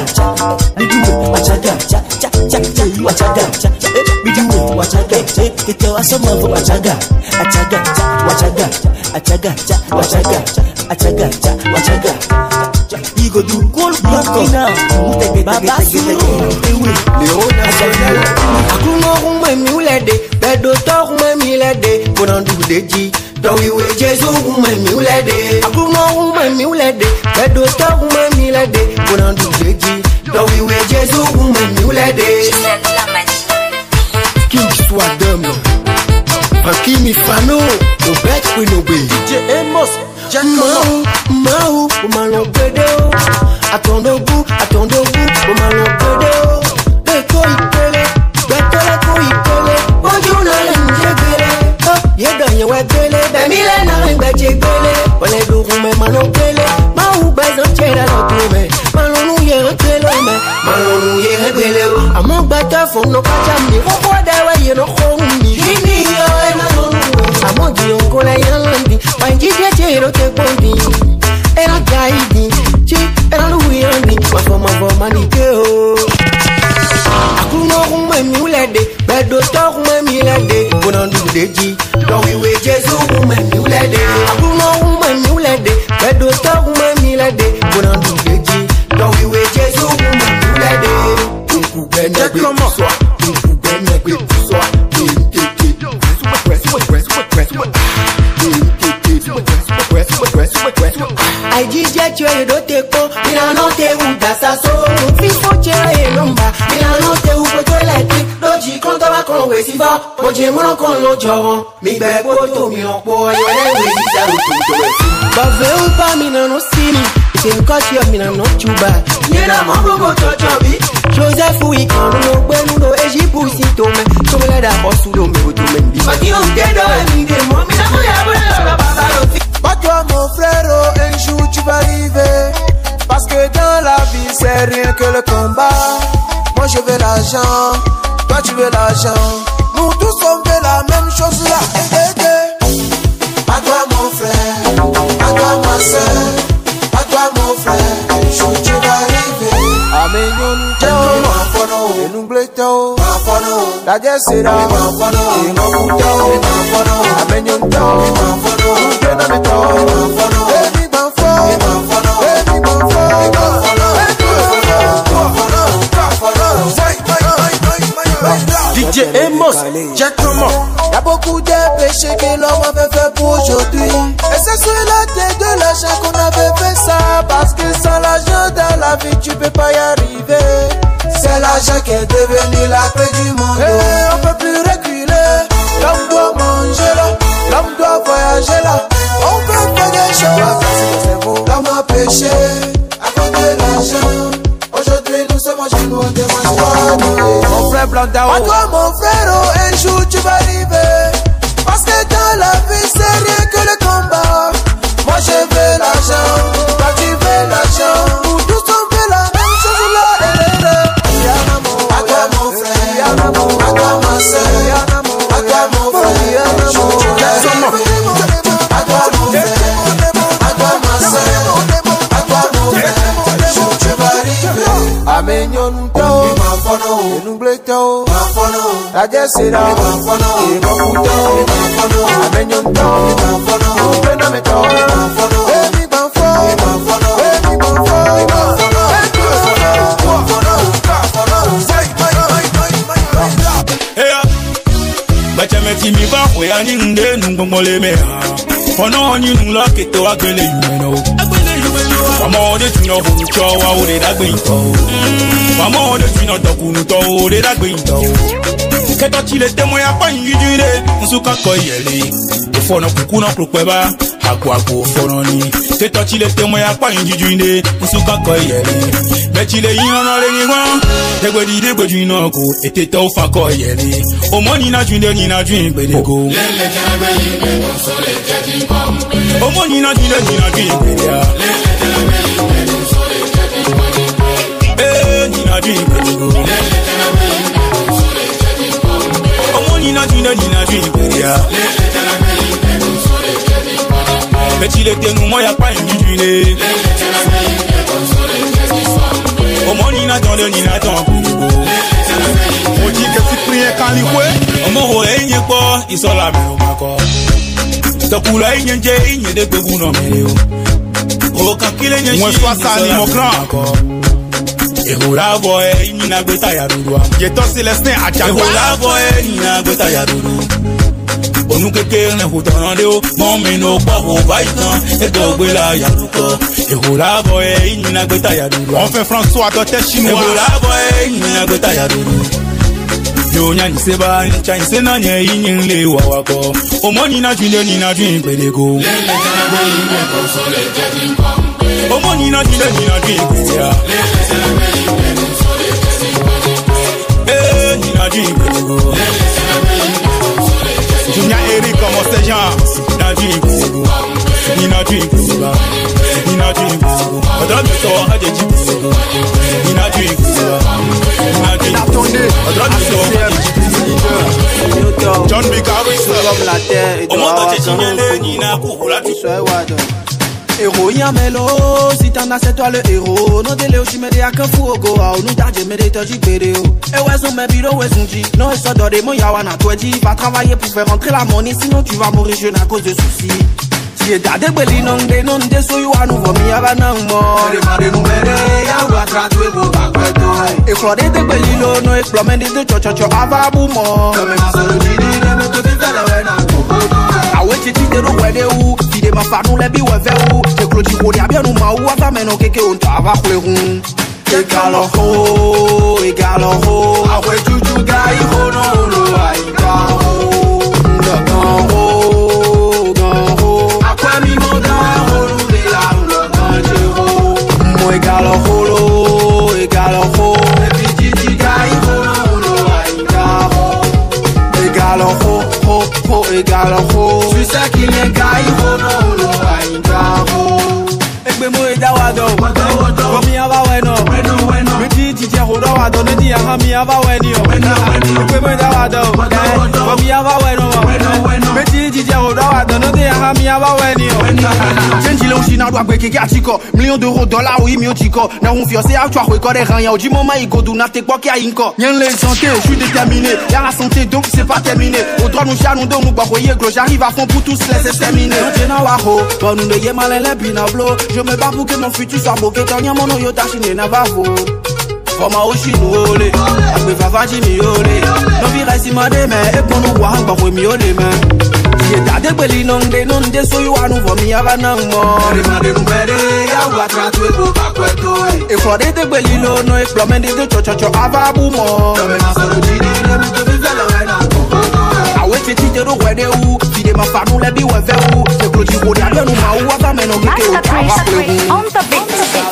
Wachaga, get your ass on my boy. Wachaga, Wachaga, Wachaga, Wachaga, Wachaga, Wachaga, Wachaga. You go do cool block now. Baba Akuno rume miulede, bedo to rume milede, ponandu deji. Tawi we Jesu rume miulede. Akuno rume miulede, bedo to rume milede, ponandu deji. Tawi we Jesu rume miulede. King Swadom, Hakimi Fano, no bet we no be. D J Amos, Jack Nomo. Mau, o malo perdeu. Atondo bu, atondo bu, o malo perdeu. Deko ipele, deko leko ipele. Oju na le njebele. Oh, ye ganye we pele. Bemile na le gbejebele. Wale du rume malo pele. Mau bezan chera lo tume. Malo nu ye repele me. Malo nu ye repele. Amo bata fon no kachami. Koko dewe ye no khongi. Kini yo e malo nu. Amo di onko la yalandi. Panji dia chero te bondi. Era gaidi, chi, era luiandi, ma foma foma ni keo. Akuno rume miulede, bedo to rume milede, bonandu deji, dowi we Jesu rume miulede. Akuno rume miulede, bedo to rume milede, bonandu deji, dowi we Jesu rume miulede. Kuku bene be kuswa, kuku bene be kuswa, keke, super press, super press, super press, super keke, super press, super press, super press, super press. I just get you a doteco, Milano te uda saso, Fifo chere e nomba, Milano te upo toilette, Doji kontaba con we si va. Oje mo kon lo jowo. Mi gbe poto mi opo yo le we di da o to e. Ba ve o pa mi na no sini. Se nko ti o mi na no chuba. Ye na mo go to chobi. Joseph oui kan no gbe nu do eji pusi to me. So me da bo su do me o to me bi. Ma ti o te do e mi de mo mi na mo ya bo la baba lo ti. Pas toi mon frère, un jour tu vas arriver. Parce que dans la vie c'est rien que le combat. Moi je veux l'argent, toi tu veux l'argent. Nous tous on veut la même chose là. Pas toi mon frère, pas toi ma soeur, pas toi mon frère, un jour tu vas arriver. Amenyon tao, et nous blétao, la jessera, et nous boutao, amenyon tao, nous tenons tao, baby banfo, baby banfo, D J Amos, Jack comment? Y'a beaucoup de péchés que l'homme avait fait pour aujourd'hui. Et c'est sur la tête de l'argent qu'on avait fait ça. Parce que sans l'argent dans la vie tu peux pas y arriver. C'est l'argent qui est devenu la clé du monde. Et on peut plus reculer. L'homme doit manger là, l'homme doit voyager là. On peut faire des choses. L'homme a péché à cause de l'argent. Aujourd'hui nous sommes à genoux, on démange pas. Mon frère blanc d'Ao. À toi mon frère, oh, un jour tu vas arriver. Parce que dans la vie c'est rien que le combat. Moi je veux l'argent, toi tu veux l'argent. Nous tous on veut la même chose là. À toi mon frère, à toi ma soeur, à toi mon frère, un jour tu vas arriver. À toi mon frère, à toi ma soeur, à toi mon frère, un jour tu vas arriver. Amenyon tao, et nous blétao, la jessera, et nous boutao, amenyon tao, nous tenons tao, baby banfo, baby banfo, bacha meti mi ba ko ya ni nde nu gbogbo le me ha ono ni nu lo ke to agbele yumeno Wamo de tino bu cho wa o de dagbe nto Wamo de tino dokunu to o de dagbe nto Keto chile temo ya pa yijire nsuka ko yele Fono kuku no krope ba agbo agbo fono ni Keto chile temo ya pa yijire nsuka ko yele Me chile yin na le ni wa Degbe di degbe ju ina ko ete to fa ko yele O mo ni na junde ni na jun gbe de go Lele jagbe yin me ko so le jeji pom O mo ni na junde ni na jun gbe ya Eh, Nina Dream, oh, Nina Dream, Nina Dream, yeah. Mais il était nous, moi, y'a pas une dîner. Oh, mon Nina dans le Nina dans on dit que tu pries quand il ouais. Oh, mon rôle, il n'y a pas, ils sont là, mais on m'a encore. Ta couleur, il y a un jay, il y a des bébous, non, mais oh, quand il est un moi, soit ça, il m'en grand. Ehola boy, ni na gbeta ya dudu. Yeto Celestin Achagua. Ehola boy, ni na gbeta ya dudu. Onu keke ne hutono de o, mon me no pa ho baitan. E do gbe la ya duko. Ehola boy, ni na gbeta ya dudu. On fait François Doté chinois. Ehola boy, ni na gbeta ya dudu. Yo nya ni seba ni cha ni se na nye yin le wa wa ko. O mo ni na junde ni na jun pe de go. Le le jana gbe yin me ko so le jeji pom. O mo ni na junde ni na jun pe ya. Le le jana gbe yin me ko so le jeji pom. Eh ni na jun pe de go. Le le jana gbe yin me ko so le jeji pom. Junior Eric comme c'est Jean. Na jun pe de go. Ni na jun pe de go. Ni na jun pe de go. Odo mi so ha je ji pe de go. Ni na jun pe de go. Ni na jun pe de go. Odo mi so ha je ji pe de go. John Bigari comme la terre et héros y'a melo, si t'en as c'est toi le héros. Non délé aussi me à qu'un fou au go. Nous t'as me des toji pédéo. Et ouais son mes bidons ouais son G. Non et ça doit des mon yawana toi dit. Va travailler pour faire rentrer la monnaie. Sinon tu vas mourir jeune à cause de soucis. Si t'as des belli non des non des so you à nouveau mi ava nan mo. Demandez nous mêler y'a ou à traduire pour pas quoi. Et floré des belli lo no et plomen des deux cho cho cho ava boumo. Comme un seul dit des me tout des la ouais nan. Awe titi de ro wede ou ti de ma fa nou le bi we ve ou te kloti ko dia bia nou ma ou ava meno keke on ta ava klerun Egalo ho, egalo ho. Awe juju gai ho no lo ainga ho. Gan ho, gan ho. Akwa mi mo gan ho lu de la lo gan je ho. Mo egalo ho lo, egalo ho. Ebi jiji gai ho no lo ainga ho. Egalo ho, ho, ho, egalo ho. Tu sais qu'il y a gai ho no lo ainga ho. Egbe mo edawado, komi aba weno. Teacher who don't want to know the hammy of a when you equipment for me of a when teacher who don't want to know the hammy of a when you Gentile China doit break a chico, million d'euros dollars ou imiotico. Now on fait à toi recorder rien du moment il go do not take quoi qu'il y a inco. Y'en les santé, je suis déterminé. Y'a la santé donc c'est pas terminé. Au droit nous chalons donc nous baroyer gros. J'arrive à fond pour tous laisser terminer. J'ai na waho, bon nous ne mal les pinablo. Je me bats pour que mon futur soit beau. Que t'en y'a mon oyo tachine na bavo. Foma oshinole, akwe vavaji miole. No vi raisi mademe, e pono wahang bakwe miole man. Ye dade beli nonde nonde so you anu for mi ava nang mo. Remade numbere ya watra twe ko bakwe toy. E fode de beli lo no explomende de cho cho cho ava bu mo. No me na solo jidi le mu to vi vela wena ko. Awe che ti jero wede u, fi de ma fanu le bi we ve u. Se kloji wo dia no ma u ava me no gike u. On the beat.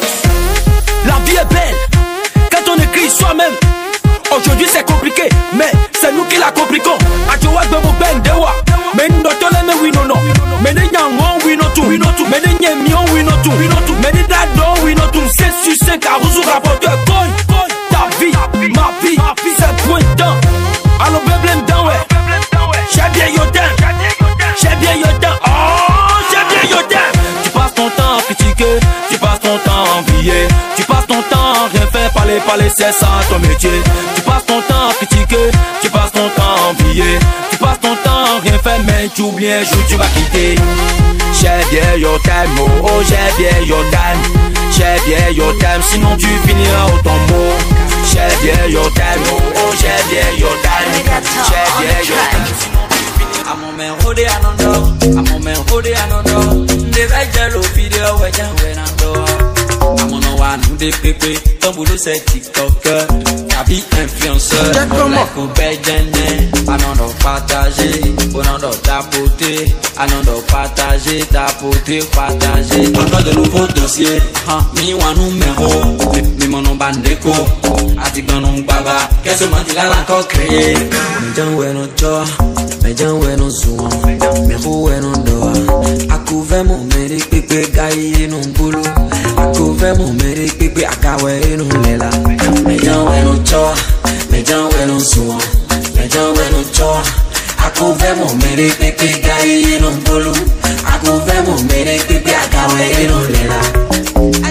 La vie est belle. On écrit soi-même. Aujourd'hui c'est compliqué, mais c'est nous qui la compliquons. Ajowa gbebo ben dewa. Mais nous tole me we no no. Mais ne nyango we no tout. We no tout. Mais ne nyemi on we no tout. We no tout. Mais ne dado we no tout. C'est sur cinq à vous rapporteur coin. Ta vie, ma vie, c'est point temps. Allo beblem down ouais. J'ai bien yo temps. J'ai bien yo temps. Oh, j'ai bien yo temps. Tu passes ton temps à critiquer, tu passes ton temps à envier, tu passes ton temps à rien faire, parler, parler, c'est ça ton métier. Tu passes ton temps à critiquer, tu passes ton temps à envier, tu passes ton temps à rien faire, mais tu oublies un jour tu vas quitter. J'ai bien your time, oh, oh j'ai bien your time, j'ai bien your time, sinon tu finiras au tombeau. J'ai bien your time, oh, oh j'ai bien your time, j'ai bien your time, sinon tu finiras. I'm on my hoodie, I don't know. I'm on my hoodie, I don't know. The veggie video when I'm doing. I'm on one who they pepe. Tomboulou c'est TikToker. Kabi influenceur. Like au Belgienne. On en partager. On en tapoter. On en partager. Tapoter, partager. Encore de nouveaux dossiers. Mi wa numéro. Mi mon nom bandeko. Atik dans non baba. Qu'est-ce que dit là encore créé? M'jan ouais no choa. M'jan ouais no zoom. M'ho ouais no doa. Akuve mo meri pepe gaye no bulu. Akuve mo meri pepe akawe no lela. M'jan ouais no choa. M'jan ouais no zoom. M'jan ouais no choa. Akuve mo meri pepe gaye no bulu. Akuve mo meri pepe akawe no lela.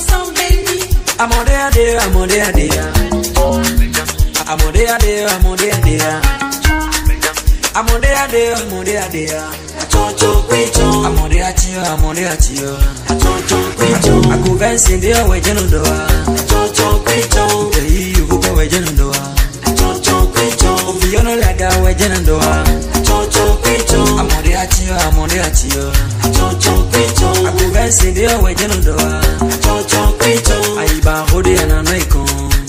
I'm on there, there, I'm on there, there. I'm on there, there, I'm on there, there. I'm on there, there, I'm on there, there. I'm on there, chill, I'm on there, chill. I go fence in there, where you know the one. You go where you know the one. You know like that, where you know the one. I'm on there, chill, I'm on there, chill. I go fence in there, where you know the one. I ba hold it and I know it come.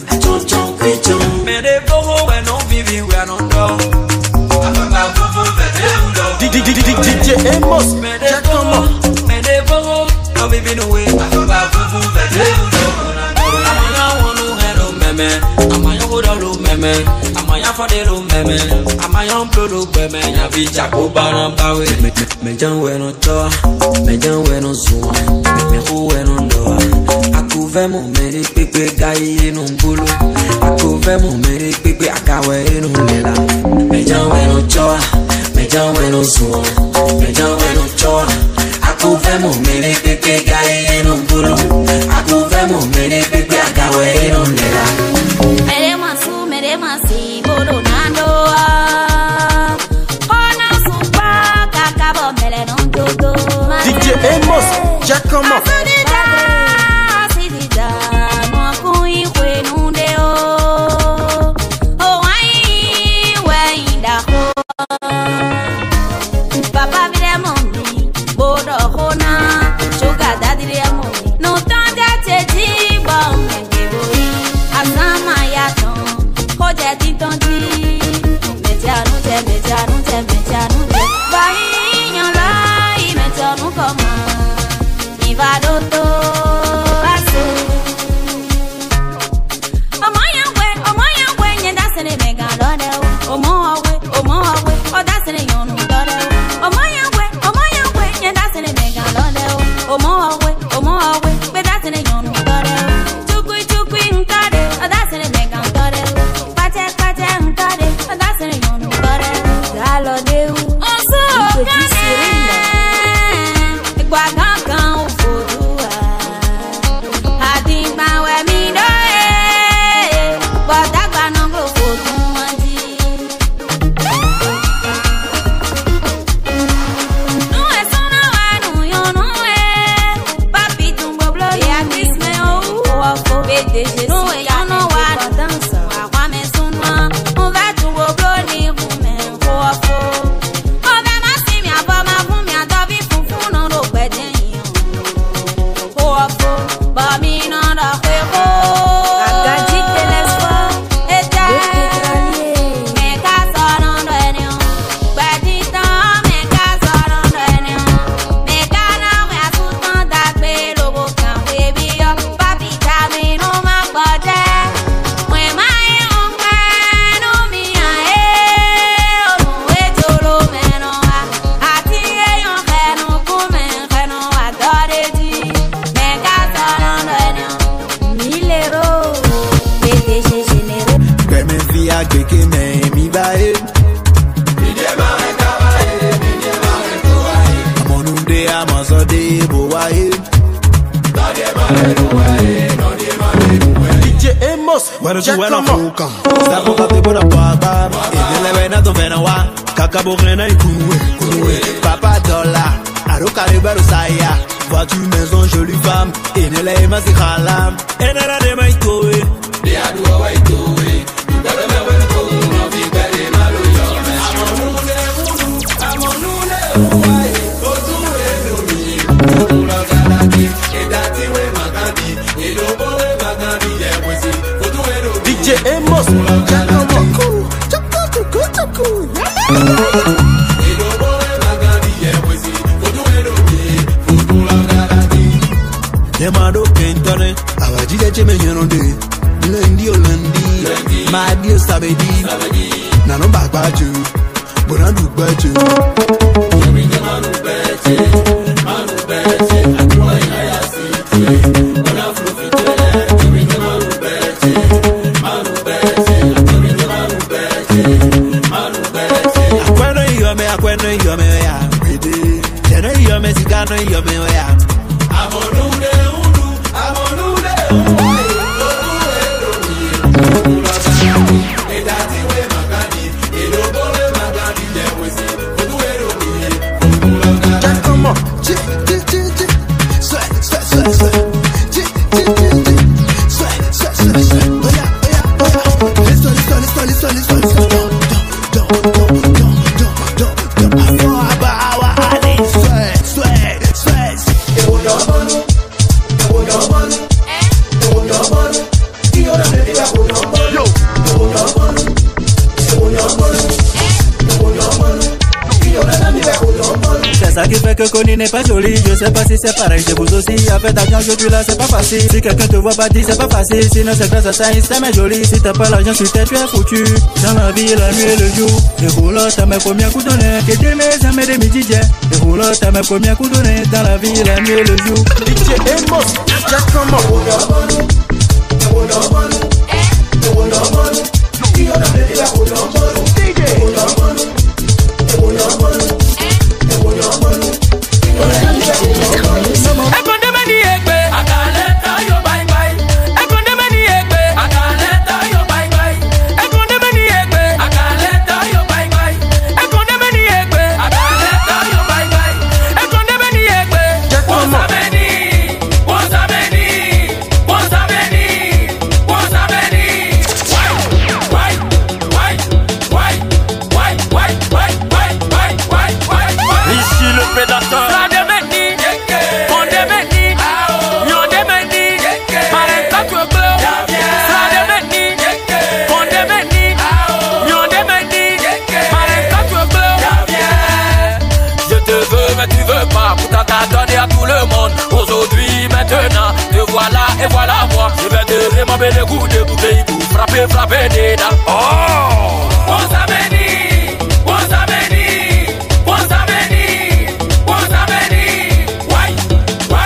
Me de boho when no vivi we are not done. D J Amos, me de boho, me de boho, no vivi no way. I'm a one who had a meme. I'm a young old meme. I'm a young father meme. I'm a young pro meme. I be Jaco Banabawe. Me jan we no choa, me jan we no zoom, me who we no doa. Akuve mo meri pepe gaye no bulu. Akuve mo meri pepe akawe no lela. Me jan we no choa, me jan we no zoom, me jan we no choa. Akuve mo meri pepe gaye no bulu. Akuve mo meri pepe akawe no lela. Mere masu, mere masi, bolo nando. D J Amos, Giacomo. Papa vire mami, bodo hona, sugar daddy vire mami. No tanda te di bom, Bueno, tú bueno fuka. Sapo kate bona papa. Ele vena to vena wa. Kakabo rena ikuwe, kuwe. Papa dollar. Aro karibaro saya. Voiture, maison, jolie femme. Enele ema si khalam. Enele de mai kowe. De adua wa ikowe. Ndale me wena ko no fi bele malo yo. Amonune unu, amonune uwai. Otuwe no mi. Ula galati, edati we magadi. Edobo we magadi de kwesi. D J Amos, Jacobo, Jacobo, Jacobo. Demado Kentone, Awaji de Chemenyonde, Lendi Olendi, Madio Sabedi, Nano Bakbaju, Bonadu Baju. Manu Bete, Manu Bete, Akwa Inayasi, Bona Flufite, Manu Bete, Manu Bete, Manu Bete, Manu Bete. Akweno yome, akweno yome ya, Bede, Jeno yome, Sigano yome ya. Amonune unu, amonune unu. Ça qui fait que Connie n'est pas jolie. Je sais pas si c'est pareil chez vous aussi. Avec d'argent je suis là, c'est pas facile. Si quelqu'un te voit pas dire c'est pas facile. Sinon c'est grâce à ça, il s'aime joli. Si t'as pas l'argent sur tête, tu es foutu. Dans la vie, la nuit et le jour. Et roulant, t'as mes premiers coups donnés. Que t'aimes, jamais des midi diens. Et roulant, t'as mes premiers coups donnés. Dans la vie, la nuit et le jour. D J Amos, Jack Como. Aujourd'hui, maintenant, te voilà et voilà moi. Je vais te remonter les coups de bouteille pour frapper, frapper des dents. Oh! On s'amène, on s'amène, on s'amène, on s'amène. Why, why,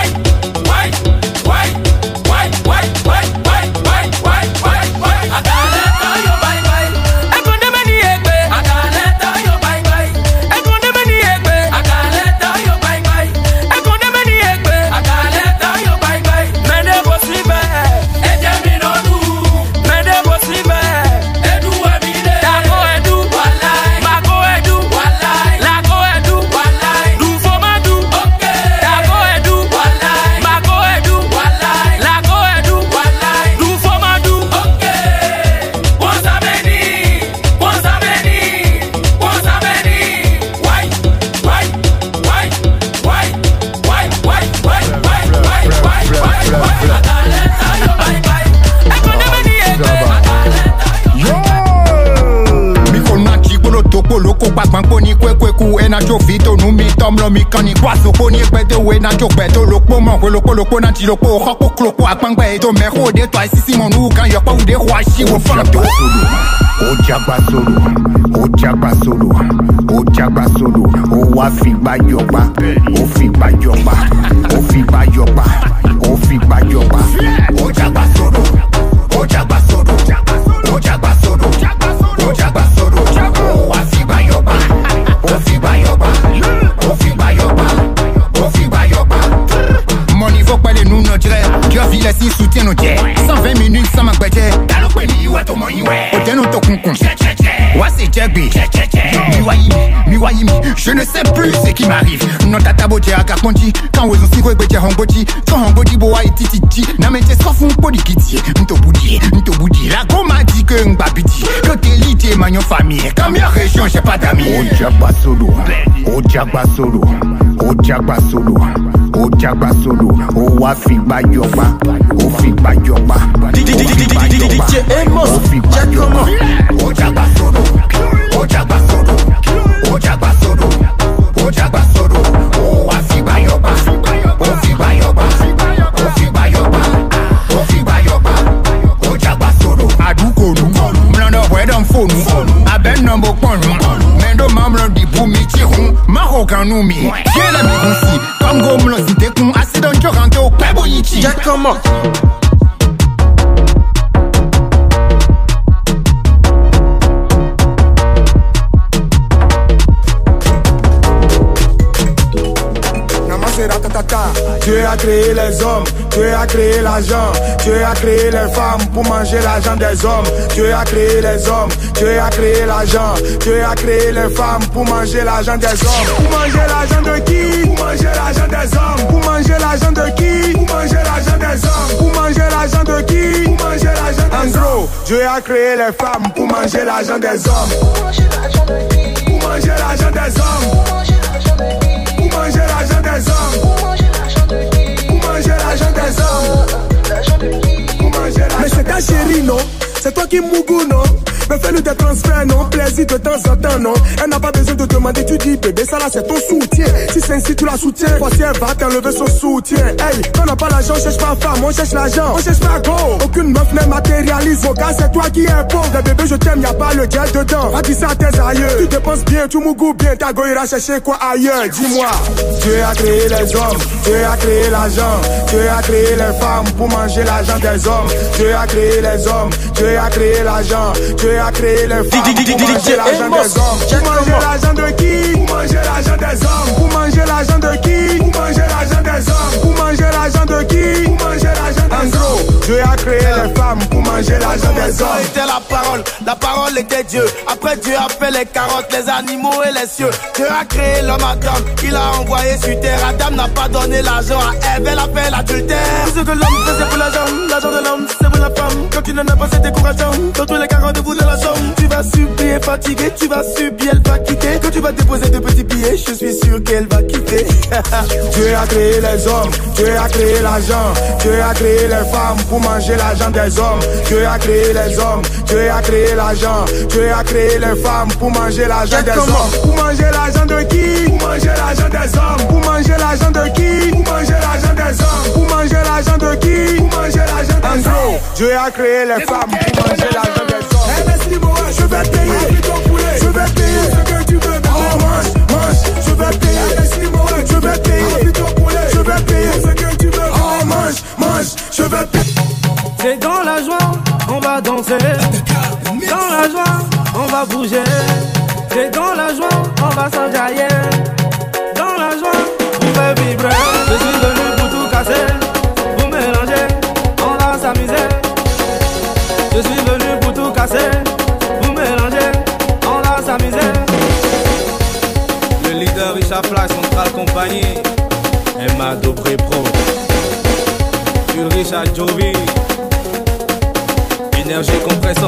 comme l'homme quand il croise au pony, pète ouais, n'a pas pète au loco, mon loco, loco, n'a pas loco, roco, cloco, à pang, et to mero, de toi, si mon ou, quand y'a pas ou des rois, chi, au fanto. O jagba solo, o jagba solo, o jagba solo, o wafi ba yoba, o fi ba yoba, o fi ba yoba, o fi ba yoba, o jagba solo, o jagba solo, o jagba solo, o jagba solo, o wafi ba yoba, o fi ba yoba, o fi ba yoba, o fi ba yoba. Mon niveau pas les nous, notre dirait, tu as vu les signes soutien nos dieux, cent vingt minutes sans ma gbèdje, t'as le penny, ouais, ton money, ouais, au ten, au to concon. Ouais, c'est Jagby. Miwaimi, je ne sais plus ce qui m'arrive. Non, tata boje à Kaponji. Quand vous aussi quoi, boje Hongboji. Ton Hongboji, boa et titi. Na mette soif un podikiti. Nto boudi, nto boudi. La go m'a dit que m'babiti. Que t'es lité, magnon famille. Comme y'a région, j'ai pas d'amis. O Jagba solo. O Jagba solo. O Jagba solo. O Jagba solo. O wafi ba yoba. O fi ba yoba. O fi ba yoba. O fi ba yoba. O Jagba solo. O Jagba solo. O Jagba solo. O Jagba solo. O wafi ba yoba. O fi ba yoba. O fi ba yoba. O fi ba yoba. O Jagba solo. Adukonu. Mlando wedon fonu. Aben nombo ponu. Mendo mamlo di bumi chihun. Marokanu mi. Yela mi kunsi. Kongo mlo sinte kun. Asidon chokante o pebo yichi. Jack comment? Dieu a créé les hommes, Dieu a créé l'argent, Dieu a créé les femmes pour manger l'argent des hommes. Dieu a créé les hommes, Dieu a créé l'argent, Dieu a créé les femmes pour manger l'argent des hommes. Pour manger l'argent de qui? Pour manger l'argent des hommes. Pour manger l'argent de qui? Pour manger l'argent des hommes. Pour manger l'argent de qui? Pour manger l'argent des hommes. En gros, Dieu a créé les femmes pour manger l'argent des hommes. Pour manger l'argent de qui? Pour manger l'argent des hommes. Pour manger l'argent de qui? Pour manger l'argent des hommes. Pour manger l'argent de qui? Pour manger l'argent des hommes. L'argent de qui? Pour manger l'argent. Mais c'est ta chérie, non? C'est toi qui mougou, non? Mais fais-le des transferts, non? Plaisir de temps en temps, non? Elle n'a pas besoin de demander, tu dis, bébé, ça là, c'est ton soutien. Si c'est ainsi, tu la soutiens. Voici, elle va t'enlever son soutien. Hey, quand on n'a pas l'argent, on cherche pas femme, on cherche l'argent. On cherche pas go. Aucune meuf n'est matérialiste. Mon gars, c'est toi qui es pauvre. Le bébé, je t'aime, y'a pas le gel dedans. Va dire ça à tes aïeux. Tu dépenses bien, tu mougou bien. Ta go ira chercher quoi ailleurs? Dis-moi. Dieu a créé les hommes. Dieu a créé l'argent. Dieu a créé les femmes pour manger l'argent des hommes. Dieu a créé les hommes. Dieu a créé l'argent. Dieu a créé les femmes pour manger l'argent des hommes. Pour manger l'argent de qui? Pour manger l'argent des hommes. Pour manger l'argent de qui? Pour manger l'argent des hommes. Pour manger l'argent de qui? Pour manger l'argent des hommes. En gros, Dieu a créé les femmes pour manger l'argent des hommes. C'était la parole, la parole était Dieu. Après Dieu a fait les carottes, les animaux et les cieux. Dieu a créé l'homme Adam, il a envoyé sur terre. Adam n'a pas donné l'argent à Ève, elle a fait l'adultère. Tout ce que l'homme faisait pour l'argent, l'argent de l'homme c'est pour la femme. Quand tu n'en as pas c'est décourageant, dans tous les cas rendez-vous de la chambre. Tu vas supplier, fatigué, tu vas subir, elle va quitter. Quand tu vas déposer de petits billets, je suis sûr qu'elle va quitter. Dieu a créé les hommes, Dieu a créé l'argent, Dieu a créé les femmes pour manger l'argent des hommes. Dieu a créé les hommes, Dieu a créé l'argent, Dieu a créé les femmes pour manger l'argent des hommes. Pour manger l'argent de qui? Pour manger l'argent des hommes. Pour manger l'argent de qui? Pour manger l'argent des hommes. Pour manger l'argent de qui? Pour manger l'argent des hommes. En gros, Dieu a créé les femmes pour manger l'argent des hommes. Eh mais si moi je vais payer ton poulet, je vais payer ce que tu veux. Oh mange, mange, je vais payer. Eh mais si moi je vais payer ton poulet, je vais payer ce que tu veux. Oh mange, mange, je vais payer. C'est dans la joie, on va danser. Dans la joie, on va bouger. C'est dans la joie, on va s'enjailler. Dans la joie, on fait vibrer. Je suis venu pour tout casser. Vous mélangez, on va s'amuser. Je suis venu pour tout casser. Vous mélangez, on va s'amuser. Le leader Richard Flash, Central Compagnie. Emma Dobré Pro. Jules Richard Jovi. Énergie compresseur.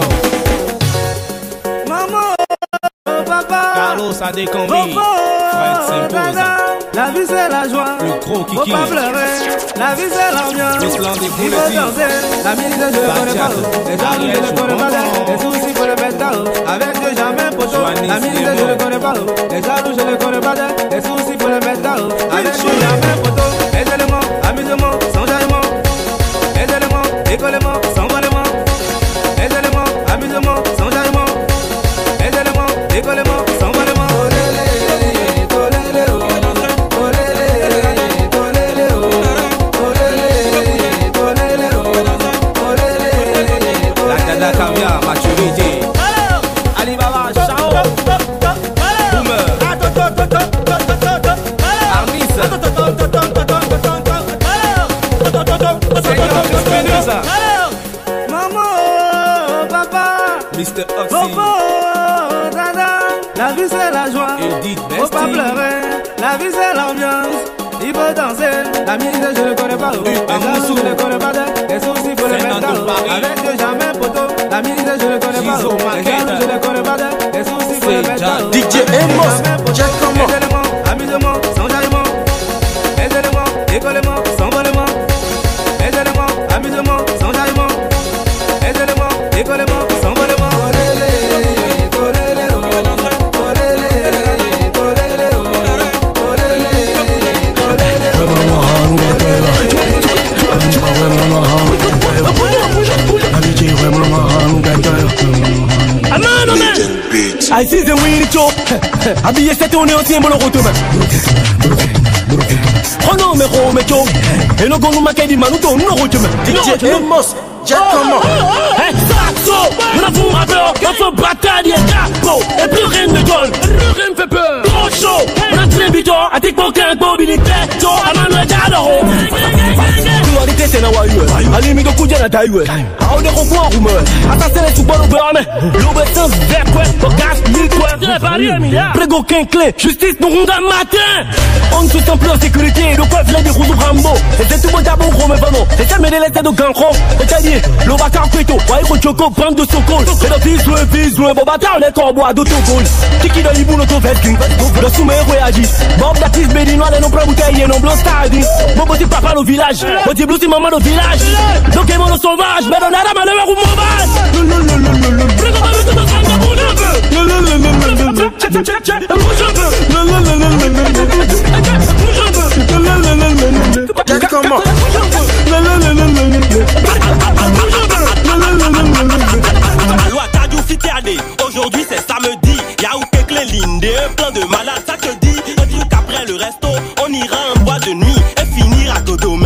Maman, oh papa, Carlos a décombi. Fred s'impose. La vie c'est la joie, faut pas pleurer. La vie c'est l'ambiance, il faut danser. La misère je le connais pas, les jaloux je le connais pas. Les soucis faut le mettre K O, avec Dieu jamais poteau. La misère je le connais pas, les jaloux je le connais pas. Les soucis faut le mettre K O, avec Dieu jamais poteau. Les éléments, amusement, sans jaillement. Les éléments, décollement, sans volement. Les éléments, amusement, sans jaillement. Les éléments, décollement, sans volement. La caviar, maturité. Alibaba, Chao. Boomer. Armis. Seigneur Espinosa. Maman, papa. mister Oxy. Popo, dada. La vie c'est la joie. Faut pas pleurer. La vie c'est l'ambiance. Il faut danser. La misère je ne connais pas. Les jaloux je ne connais pas. Les soucis faut le mettre avec Dieu jamais poteau. La misère je ne connais pas. Les jaloux je ne connais pas. Les soucis faut le mettre D J Amos, Jack comment? Les éléments, amusement, sans jaillement. Les éléments, décollement, sans volement. Les éléments, amusement, sans jaillement. Les éléments, décollement, sans volement. I see the winning show. Habillé cette tournée aussi, mon retour. Oh non, mais oh, mais show. Et le gong m'a dit, Manuto, non, retour. D J Amos, Jack comment? Hey, Saxo, on a pour rappeur, on fait bataille et capot. Et plus rien ne donne, plus rien ne fait peur. Trop chaud, on a très vite, à tes coquins, mobilité. So, à ma noix d'adoro. Dualité, c'est la waïe. Alimi de Koudia, la taille. Ah, on est au coin, rumeur. Attends, c'est tout bon au beurre, mais. L'obéissance, vert, quoi, podcast, mille, quoi. Prégo, qu'un clé, justice, nous ronde un matin. On ne se sent plus en sécurité, le coiffe, là, des roues Rambo. Et c'est tout bon d'abord, gros, mais vraiment. Et ça, mais les lettres de Gancro. C'est-à-dire, le bâtard péto, waïe, choco, bande de socol. Et le fils, le fils, le bon bâtard, on est corbois d'autogol. Tiki de l'ibou, l'auto-vesting. Le soumet, réagit. Bob, Baptiste, Bédinois, les noms plein bouteilles, et non blanc, stadi. Mon petit papa, au village. Mon petit blue, c'est maman, au village. Donc, et mon sauvage, mais on a la malheur ou mon base. Comment? Aujourd'hui c'est samedi, y'a où qu'est Linde, plein de malades, ça te dit. Un truc après le resto, on ira en boîte de nuit et finir à Godomé.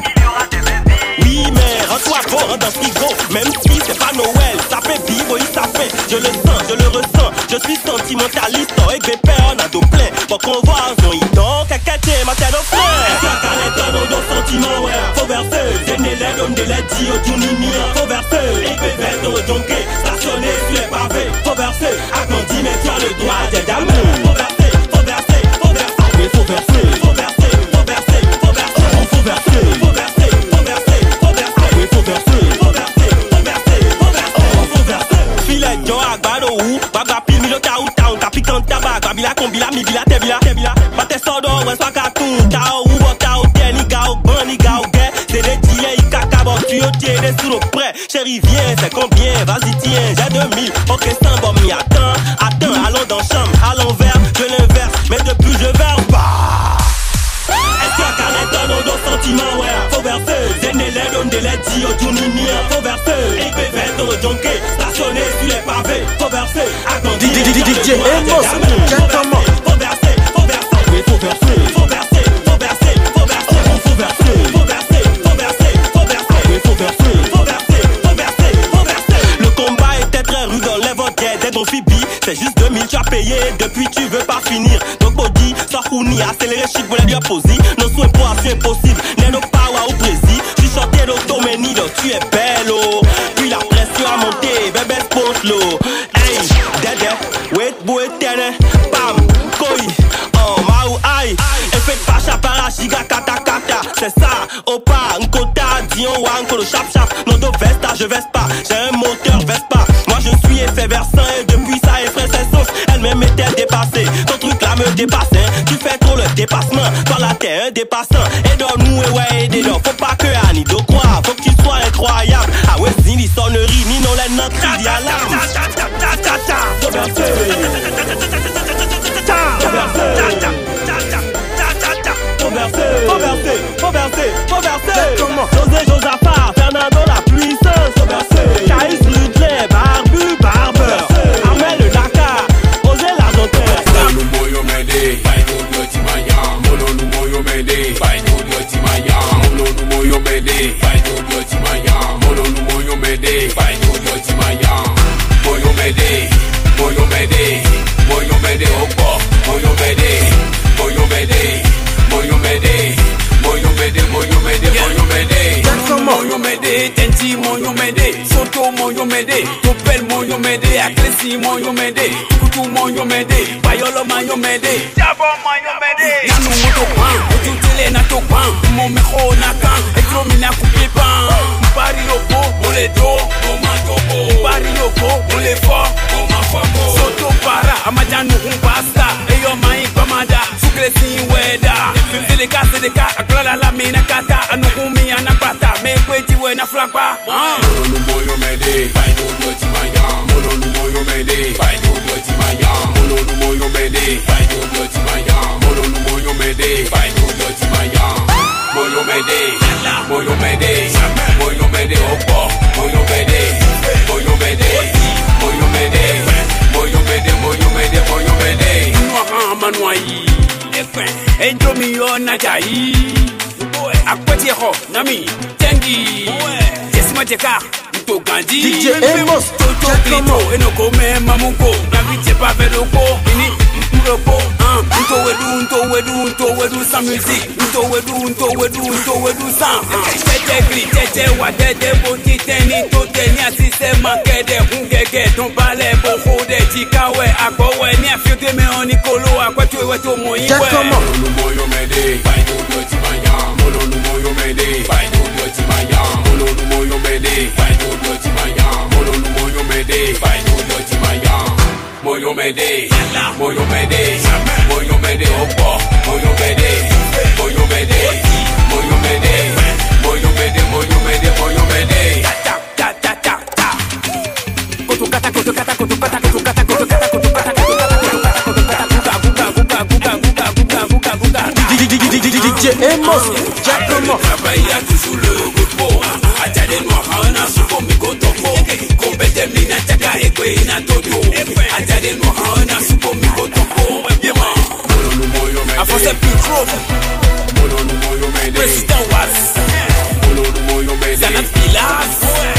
Oui mais rends-toi fort, rentre dans ce frigo. Même si c'est pas Noël, ça fait vivre, oui ça fait. Je le sens, je le ressens, je suis sentimentaliste. Et bébé on a dos plein, pour qu'on voit un son hidon. Kakate, ma tête au frère. Toi qu'à l'étonne, on doit sentiment, ouais. Faut verser, zéné l'aide, on délaide, dit au tournini. Faut verser, et bébé on donké, stationné sur les pavés. Faut verser, agrandi, mais tu as le droit d'être d'amour. Faut verser, faut verser, faut verser, oui faut verser. Faut verser, faut verser, faut verser, faut verser. Faut verser, faut verser, faut verser, oui faut verser. Faut verser, faut verser, faut verser, faut verser. Filet, John, Agbado, ou, Baga, Pil, Milo, Taou, Taou, Tapikan, Tabac, Babila, Kombila, Mibila, Tebila, Tebila. Bate Sodo, West Wakatou, Tao, Ubo, Tao, Teni, Gao, Bani, Gao, Gay. C'est des tiens, Ikaka, bon, tu au tiens, des sous le prêt. Chérie, viens, c'est combien? Vas-y, tiens, j'ai deux mille. Ok, c'est bon, m'y attends, attends, allons dans chambre, à l'envers, je l'inverse, mais depuis je verse pas. Est-ce qu'il y a qu'à l'étonne, on doit sentiment, ouais. Faut verser, zéné l'aide, on délaide, dit au tournini. Faut verser, et bébé, ton jonké, stationné sur les pavés. Faut verser, agrandi, D J Amos, Jack comment? Faut verser, faut verser, oui faut verser. Faut verser, faut verser, faut verser, faut verser. Faut verser, faut verser, faut verser, oui faut verser. Faut verser, faut verser, faut verser. Le combat était très rude, on lève au quai, d'être mon fibi. C'est juste deux mille, tu as payé, depuis tu veux pas finir. Donc body, sans rouni, accéléré, chic, voilà bien posé. Nos soins pour assez impossible, n'est nos power au Brésil. J'suis chanté d'automanie, donc tu es belle, oh. Puis la pression a monté, bébé sport l'eau. Hey, dédé, wait, boy, tene, bam, koi, oh, maou, aïe. Effet de pacha, para, giga, kata, kata. C'est ça, opa, nkota, dion, wa, nkolo, chap, chap. Non, do vesta, je veste pas, j'ai un moteur Vespa. Moi je suis effervescent et depuis ça effraie ses sens. Elle-même était dépassée, ton truc là me dépasse, hein. Tu fais trop le dépassement. Toi là t'es un dépassant. Et dans nous, et ouais, et des dents. Faut pas que Annie de croire. Faut que tu sois incroyable. Ah ouais, ni les sonneries, ni non les notes qui y a là. Faut verser, faut verser, faut verser, faut verser. José Josaphat, Fernando la puissance. Faut verser. Caïs Ludley, Barbu, Barbeur. Armel le Dakar, Osé l'Argentaire. Mono moyo mede, baino dioti maya. Mono moyo mede, baino dioti maya. Mono moyo mede, baino dioti maya. Mono moyo mede, baino dioti maya. Moyo mede, moyo mede, moyo mede opo, moyo mede, moyo mede. Moyo mede, moyo mede, moyo mede, moyo mede. Moyo mede, tenti moyo mede, soto moyo mede, topel moyo mede, aklesi moyo mede, tukutu moyo mede, bayolo moyo mede, jabo moyo mede. Nanu moto pan, otutele na to pan, mo meho na kan, etro mina kupi pan. Pari yoko, mole do, oma dobo. Pari yoko, mole fo, oma fo. Soto para, amajanu umpasta, eyo mai pamada, suklesi weda. Filika sedeka aklala la mina kata anukumi anapata mekweji we na flakpa. Mono moyo mede, baino dioti maya. Mono moyo mede, baino dioti maya. Mono moyo mede, baino dioti maya. Mono moyo mede, baino dioti maya. Moyo mede, moyo mede, moyo mede opo, moyo mede, moyo mede, moyo mede, moyo mede, moyo mede, moyo mede. Noa manuai. Enjo mi yo na jai akwati ho nami tengi jesima jeka to gandi D J Amos to klito enoko me mamunko na biche pa vedoko ini mropo ah nto wedu nto wedu nto wedu sa music nto wedu nto wedu nto wedu sa tete gri tete wa tete boti teni to teni asise makede hungege ton balé bo hode jikawe agbowe ni afiote me oni kolo akwati we to moyi we moyo mede baino dioti maya. Mono moyo mede, baino dioti maya. Mono moyo mede, baino dioti maya. Mono moyo mede, baino dioti maya. Moyo mede, moyo mede, moyo mede opo, moyo mede, moyo mede, moyo mede, moyo mede, moyo mede, moyo mede. Ta ta ta ta ta. Koto kata koto kata koto kata koto kata koto kata koto kata koto kata koto kata koto kata buka buka buka buka buka buka buka buka. D J Amos, Giacomo. Travaille toujours le repos. Atade noir, on a souvent mis kotopo. Compété mina taka ekwe na toto. Atade noir, on a souvent mis kotopo. Avant c'est plus trop. Président Was. Zana Pilas.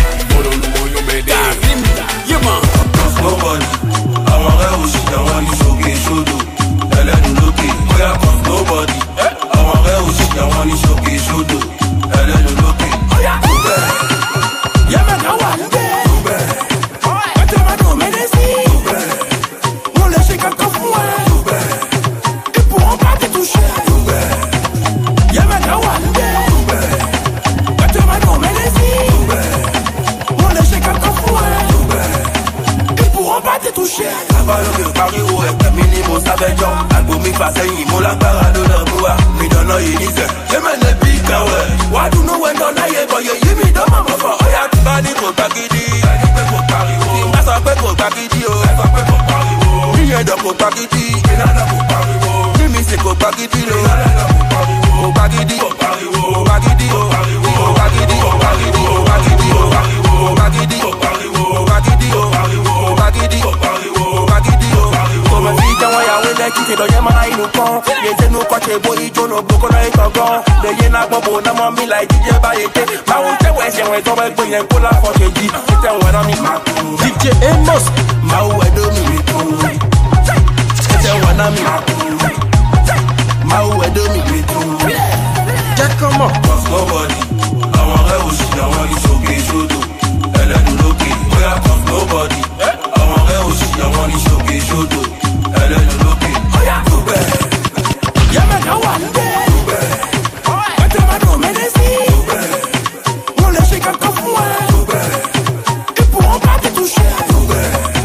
Karim. Yema. Nobody. Amara aussi dans les choqués chodo. Elle est nous loquée. Moya comme nobody. Yawani shoki shodo, elle est le loqué. Toubé, Yamana wande. Toubé, Katamano menesi. Toubé, mon léger quelqu'un fouet. Toubé, ils pourront pas te toucher. Toubé, Yamana wande. Toubé, Katamano menesi. Toubé, mon léger quelqu'un fouet. Toubé, ils pourront pas te toucher. Abalo que Paris ou est minimo savejon. Album mi face imo la parade de bois. No, you need to. You man the big guy. Why do no one on I but you give me the mama for I have to body go back it. That's a pet go back it. That's a pet go back it. Me and the go back it. Another go back it. Give me say go back it. Go back it. Go back it. Go back it. Go back it. Go back it. Go back it. Go back it. Go back it. Go back it. Go back it. Go back it. Go back it. Go back it. Come and see them why I win that kid. Don't you mind no con? You know what you boy you know broke on it gone. The yena bobo na mommy like D J Bayete. Ma wo te we se we to we gbe yen ko la for keji. Te we na mi ma. D J Amos. Ma wo do mi to. Te we na mi ma. Ma wo do mi to. Giacomo. Nobody. Amara aussi dans les choqués chodo. Elle est nous loquée. Moya comme nobody. Amara aussi dans les choqués chodo. Elle est nous loquée. Toubé. Yamana wande. Toubé. Katamano menesi. Toubé. Mon léger quelqu'un fouet. Toubé. Ils pourront pas te toucher.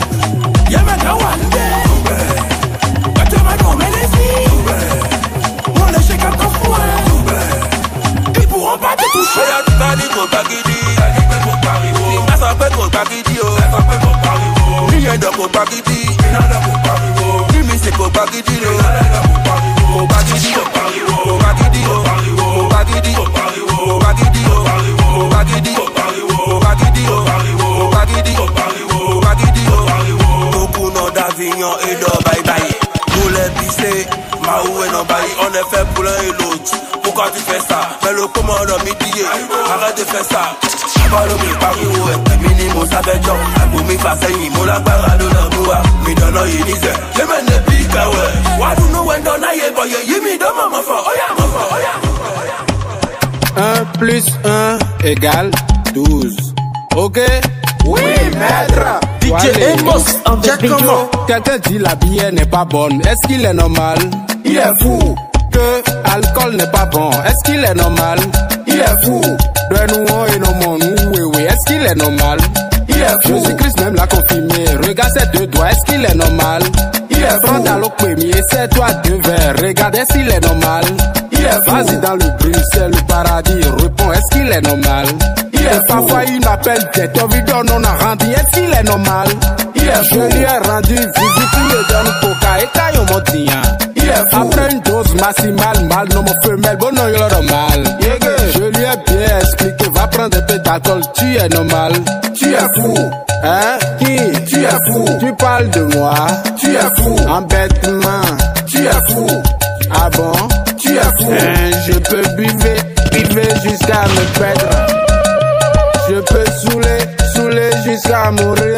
Toubé. Yamana wande. Toubé. Katamano menesi. Toubé. touché. Oya tu t'as dit qu'on bagidi. T'as dit que qu'on pariwo. Si ma s'en fait qu'on bagidi oh. Elle s'en fait qu'on pariwo. Ni y'a de qu'on bagidi. Ni y'a de qu'on pariwo. Ni mi c'est qu'on bagidi oh. Qu'on bagidi oh. Qu'on bagidi oh. Qu'on bagidi oh. Qu'on bagidi oh. Qu'on bagidi oh. Qu'on bagidi oh. Qu'on bagidi oh. Qu'on bagidi oh. Beaucoup non d'Avignon et de bye bye. Nous les pissés. Maou et non bail, on est fait pour l'un et l'autre. Pourquoi tu fais ça? Mais le commandant midi, arrête de faire ça. Pas le mille Paris ou est minimum ça fait genre. Pour m'y passer, il m'a la barre de la boua. Mais dans l'œil, il disait, je m'en ai piqué, ouais. Why do you know when don't I boy? You me don't maman for, oh yeah, maman, oh yeah. un plus un égale douze. Ok? Oui, maître. D J Amos, on the beat. Quelqu'un dit la bière n'est pas bonne. Est-ce qu'il est normal? Il est fou. Que l'alcool n'est pas bon. Est-ce qu'il est normal? Il est fou. De nous et nos mondes, oui, oui. Est-ce qu'il est normal? Il est fou. Jésus-Christ même l'a confirmé. Regarde ses deux doigts. Est-ce qu'il est normal? Il est fou. Prends dans l'eau premier, c'est toi deux verres. Regarde, est-ce qu'il est normal? Il est fou. Vas-y dans le Bruxelles, le paradis. Réponds, est-ce qu'il est normal? Il est parfois il m'appelle tête, on vidéo non a rendu, est-ce qu'il est normal? Il est fou. Je lui ai rendu visite, il me donne coca et taille mon tien. Il est fou. Après une dose maximale, mal non mon femelle, bon non il est normal. Je lui ai bien expliqué, va prendre un peu d'alcool, tu es normal. Tu es fou. Hein? Qui? Tu es fou. Tu parles de moi. Tu es fou. Embêtement. Tu es fou. Ah bon? Tu es fou. Hein, je peux buver, buver jusqu'à me perdre. Je peux saouler, saouler jusqu'à mourir.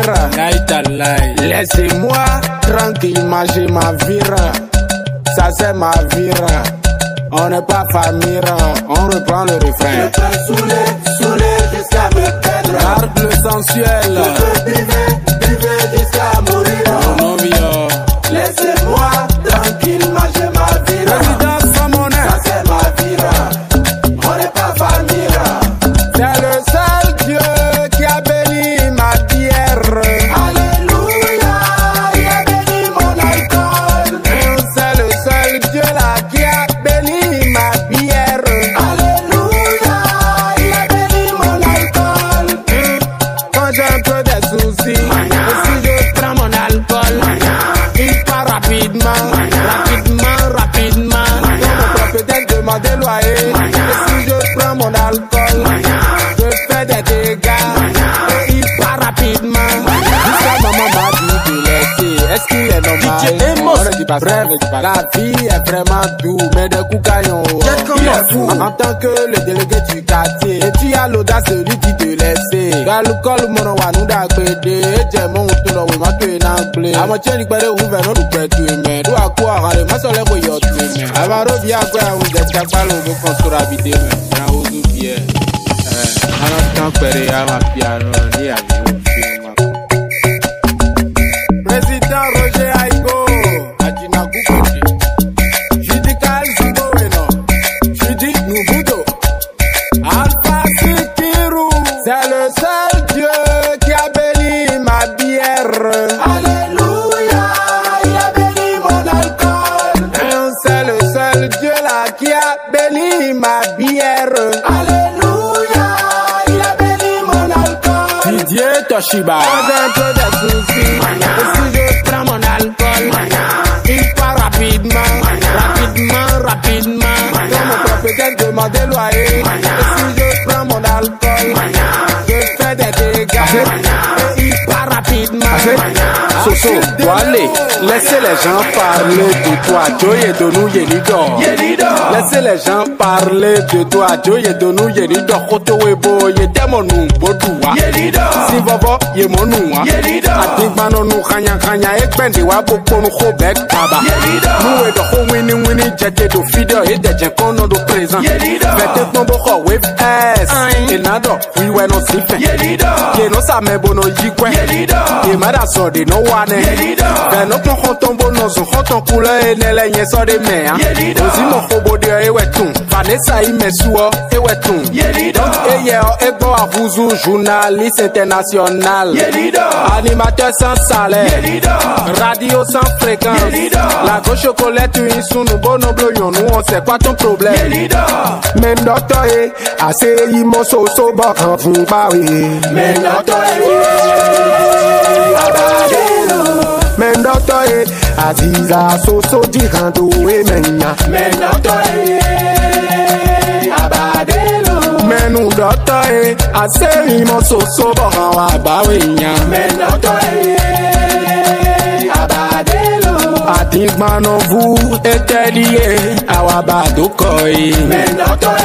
Laissez-moi tranquille manger ma vire. Ça c'est ma vire. On n'est pas famille, on reprend le refrain. Je peux saouler, saouler jusqu'à me perdre. Garde le sensuel. Je peux buver, buver jusqu'à mourir. Non, non, laissez-moi tranquille manger ma vire. Président Samonet. Ça c'est ma vire. On n'est pas famille. C'est le seul Dieu qui a béni ma bière. Alléluia, il a béni mon alcool. C'est le seul Dieu là qui a béni ma bière. Alléluia, il a béni mon alcool. Quand j'ai un peu de soucis, si je prends mon alcool, il part rapidement, rapidement, rapidement. Comme peut-être demander loyer. Et si je prends mon alcool, je fais des dégâts et il part rapidement. Jusqu'à maman m'a dit de laisser. Est-ce qu'il est normal? D J Amos. On ne dit pas bref, la vie est vraiment douce, mais des coups caillons. Il est fou. En tant que le délégué du quartier, et tu as l'audace de lui qui te laisser. L'alcool, mon wa nous da pédé, j'ai mon tout le monde m'a tué n'anglais. À ma tienne, il paraît ouvert, non, nous peut tuer, mais doit quoi, allez, ma soeur, les boyaux, tuer, mais. Avant, revient à quoi, on est capable de construire habiter, mais, dans aux oubliés. Euh, en tant que à ma piano, ni à Président Roger Aïgo, Adina Koukouchi, Judical Ziboeno, Judi Nubudo, Alpha Sikiru, c'est le seul Dieu qui a béni ma bière. Alléluia, il a béni mon alcool. C'est le seul Dieu là qui a béni ma bière. Alléluia, il a béni mon alcool. Didier Toshiba, quand j'ai un peu de soucis, si je prends mon alcool, il part rapidement, rapidement, rapidement. Comme mon propriétaire demande loyer. Et si je prends mon alcool, je fais des dégâts et il part rapidement. Soso, toi allez, laissez les gens parler de toi. Joye Donou Yenido. Laissez les gens parler de toi. Joye Donou Yenido. Koto Webo, Yedemonou, Bodouwa. Si Bobo, Yemonouwa. Atikmano nou kanya kanya, Ekbendi Waboko nou Kobek Taba. Nou Edo Ho Winnie Winnie, Jete do Fideo, Ede Jenkono do présent. Vete Tomboko Wave S. Enado, we were no sipping. Yeno Samebo no Yikwe. Yemada Sodi no one. Beno kon hotombo no zo hoton kula enele yen so de me. Ozi mo hobo de ewetun. Vanessa imesuo ewetun. Don't Meilleur ego à Bouzou, journaliste international. Animateur sans salaire. Radio sans fréquence. La gauche colette une sous nous bon nous nous on sait quoi ton problème. Men docteur eh, assez imo so so ba kan fun pa we. Men docteur eh, abadelo. Men docteur eh, aziza so so di kan to we menya. Men docteur eh, abadelo. Men docteur eh, assez imo so so ba kan wa ba we nya. Men docteur eh, abadelo. Adigman on vous était lié à Wabado Koi. Men docteur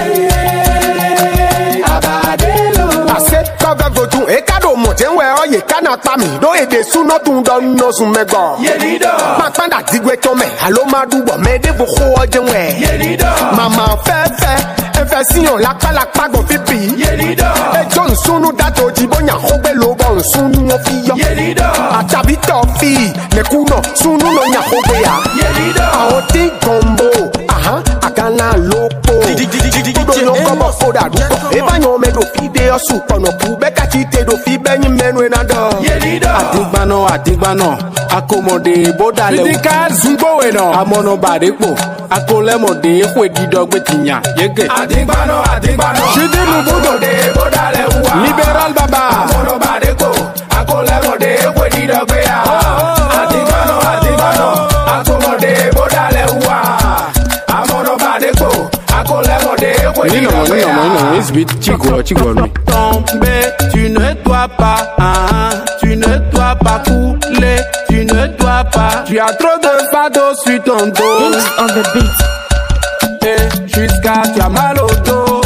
eh, abadelo. Ase kaga goju e kado mo je we oye kana pa mi do e de su no tun don no sun me go. Yelido. Ma panda digwe to me alo ma du bo me de bo ko oje we. Yelido. Mama fe fe infection la pa la pa go pipi. Yelido. E John sunu dato jibonya ho be lo bon sunu no fi yo. Yelido. Atabi to fi ne kuno sunu no nya ho be ya. Yelido. A oti gombo aha akana lopo. Kudo no kobo foda duko. E ba nyo me do fi de osu kono ku be ka ti te do fi be nyi menu na do. Yelido. Adigbano adigbano akomode boda le. Dika zumbo we no. Amono badepo akole mode kwe didogbe tinya. Yege. Adigbano adigbano. Jide lubudo de boda le wa. Liberal baba. Amono badepo akole mode kwe didogbe ya. Adigbano adigbano akomode boda le wa. Amono badepo akole mode kwe didogbe ya. Non, non, non, non, c'est Chico, Chico, non. Tomber, tu ne dois pas, hein, tu ne dois pas couler, tu ne dois pas. Tu as trop de fardeau sur ton dos. On the beat. Et jusqu'à tu as mal au dos.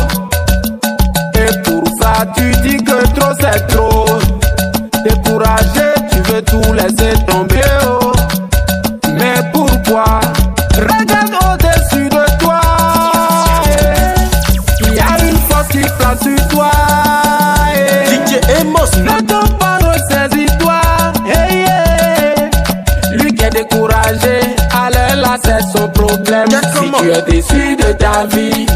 Et pour ça tu dis que trop c'est trop. Découragé, tu veux tout laisser tomber. Oh. Mais pourquoi? Regarde au-dessus de toi. Il y a une force qui place sur toi. D J Amos, ne t'en pas ressaisis-toi. Hey, yeah. Lui qui est découragé, alors là c'est son problème. Si tu es déçu de ta vie,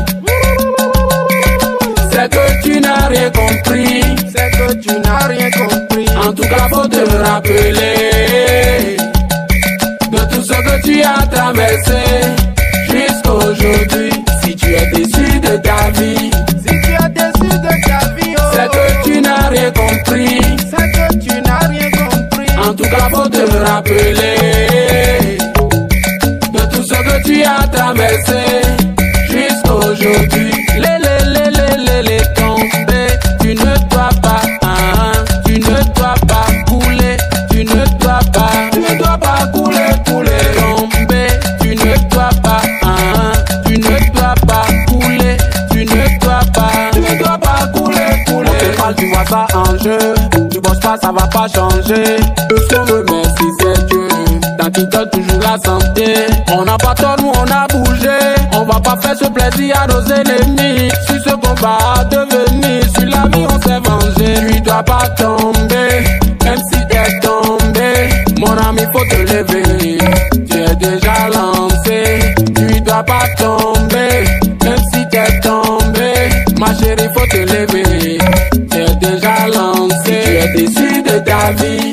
c'est que tu n'as rien compris. C'est que tu n'as rien compris. En tout cas, faut te rappeler de tout ce que tu as traversé jusqu'aujourd'hui. Si tu es déçu de ta vie, si tu es déçu de ta vie, oh, c'est que tu n'as rien compris. C'est que tu n'as rien compris. En tout cas, faut te rappeler de tout ce que tu as traversé jusqu'aujourd'hui. Les, les, les, les, les, les tomber. Tu ne dois pas, hein, tu ne dois pas couler. Tu ne dois pas, tu ne dois pas couler, couler. Tomber. Tu ne dois pas, hein, tu ne dois pas couler. Tu ne dois pas, tu ne dois pas couler, couler. On te parle, tu vois ça en jeu. Tu bosses pas, ça va pas changer. Sauve, merci, c'est Dieu. Tant qu'il donne toujours la santé. On n'a pas tort, nous on a bougé. On va pas faire ce plaisir à nos ennemis. Sur ce combat à devenir, sur la vie on s'est vengé. Tu dois pas tomber, même si t'es tombé. Mon ami, faut te lever. Tu es déjà lancé. Tu dois pas tomber, même si t'es tombé. Ma chérie, faut te lever. Tu es déjà lancé. Tu es déçu de ta vie.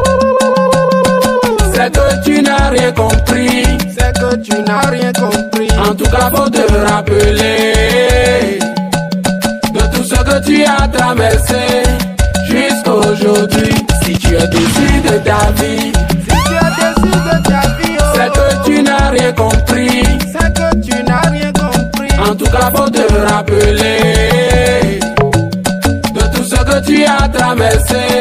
C'est que tu n'as rien compris. C'est que tu n'as rien compris. En tout cas, faut te rappeler de tout ce que tu as traversé jusqu'aujourd'hui. Si tu es déçu de ta vie, si tu es déçu de ta vie, oh, c'est que tu n'as rien compris. C'est que tu n'as rien compris. En tout cas, faut te rappeler de tout ce que tu as traversé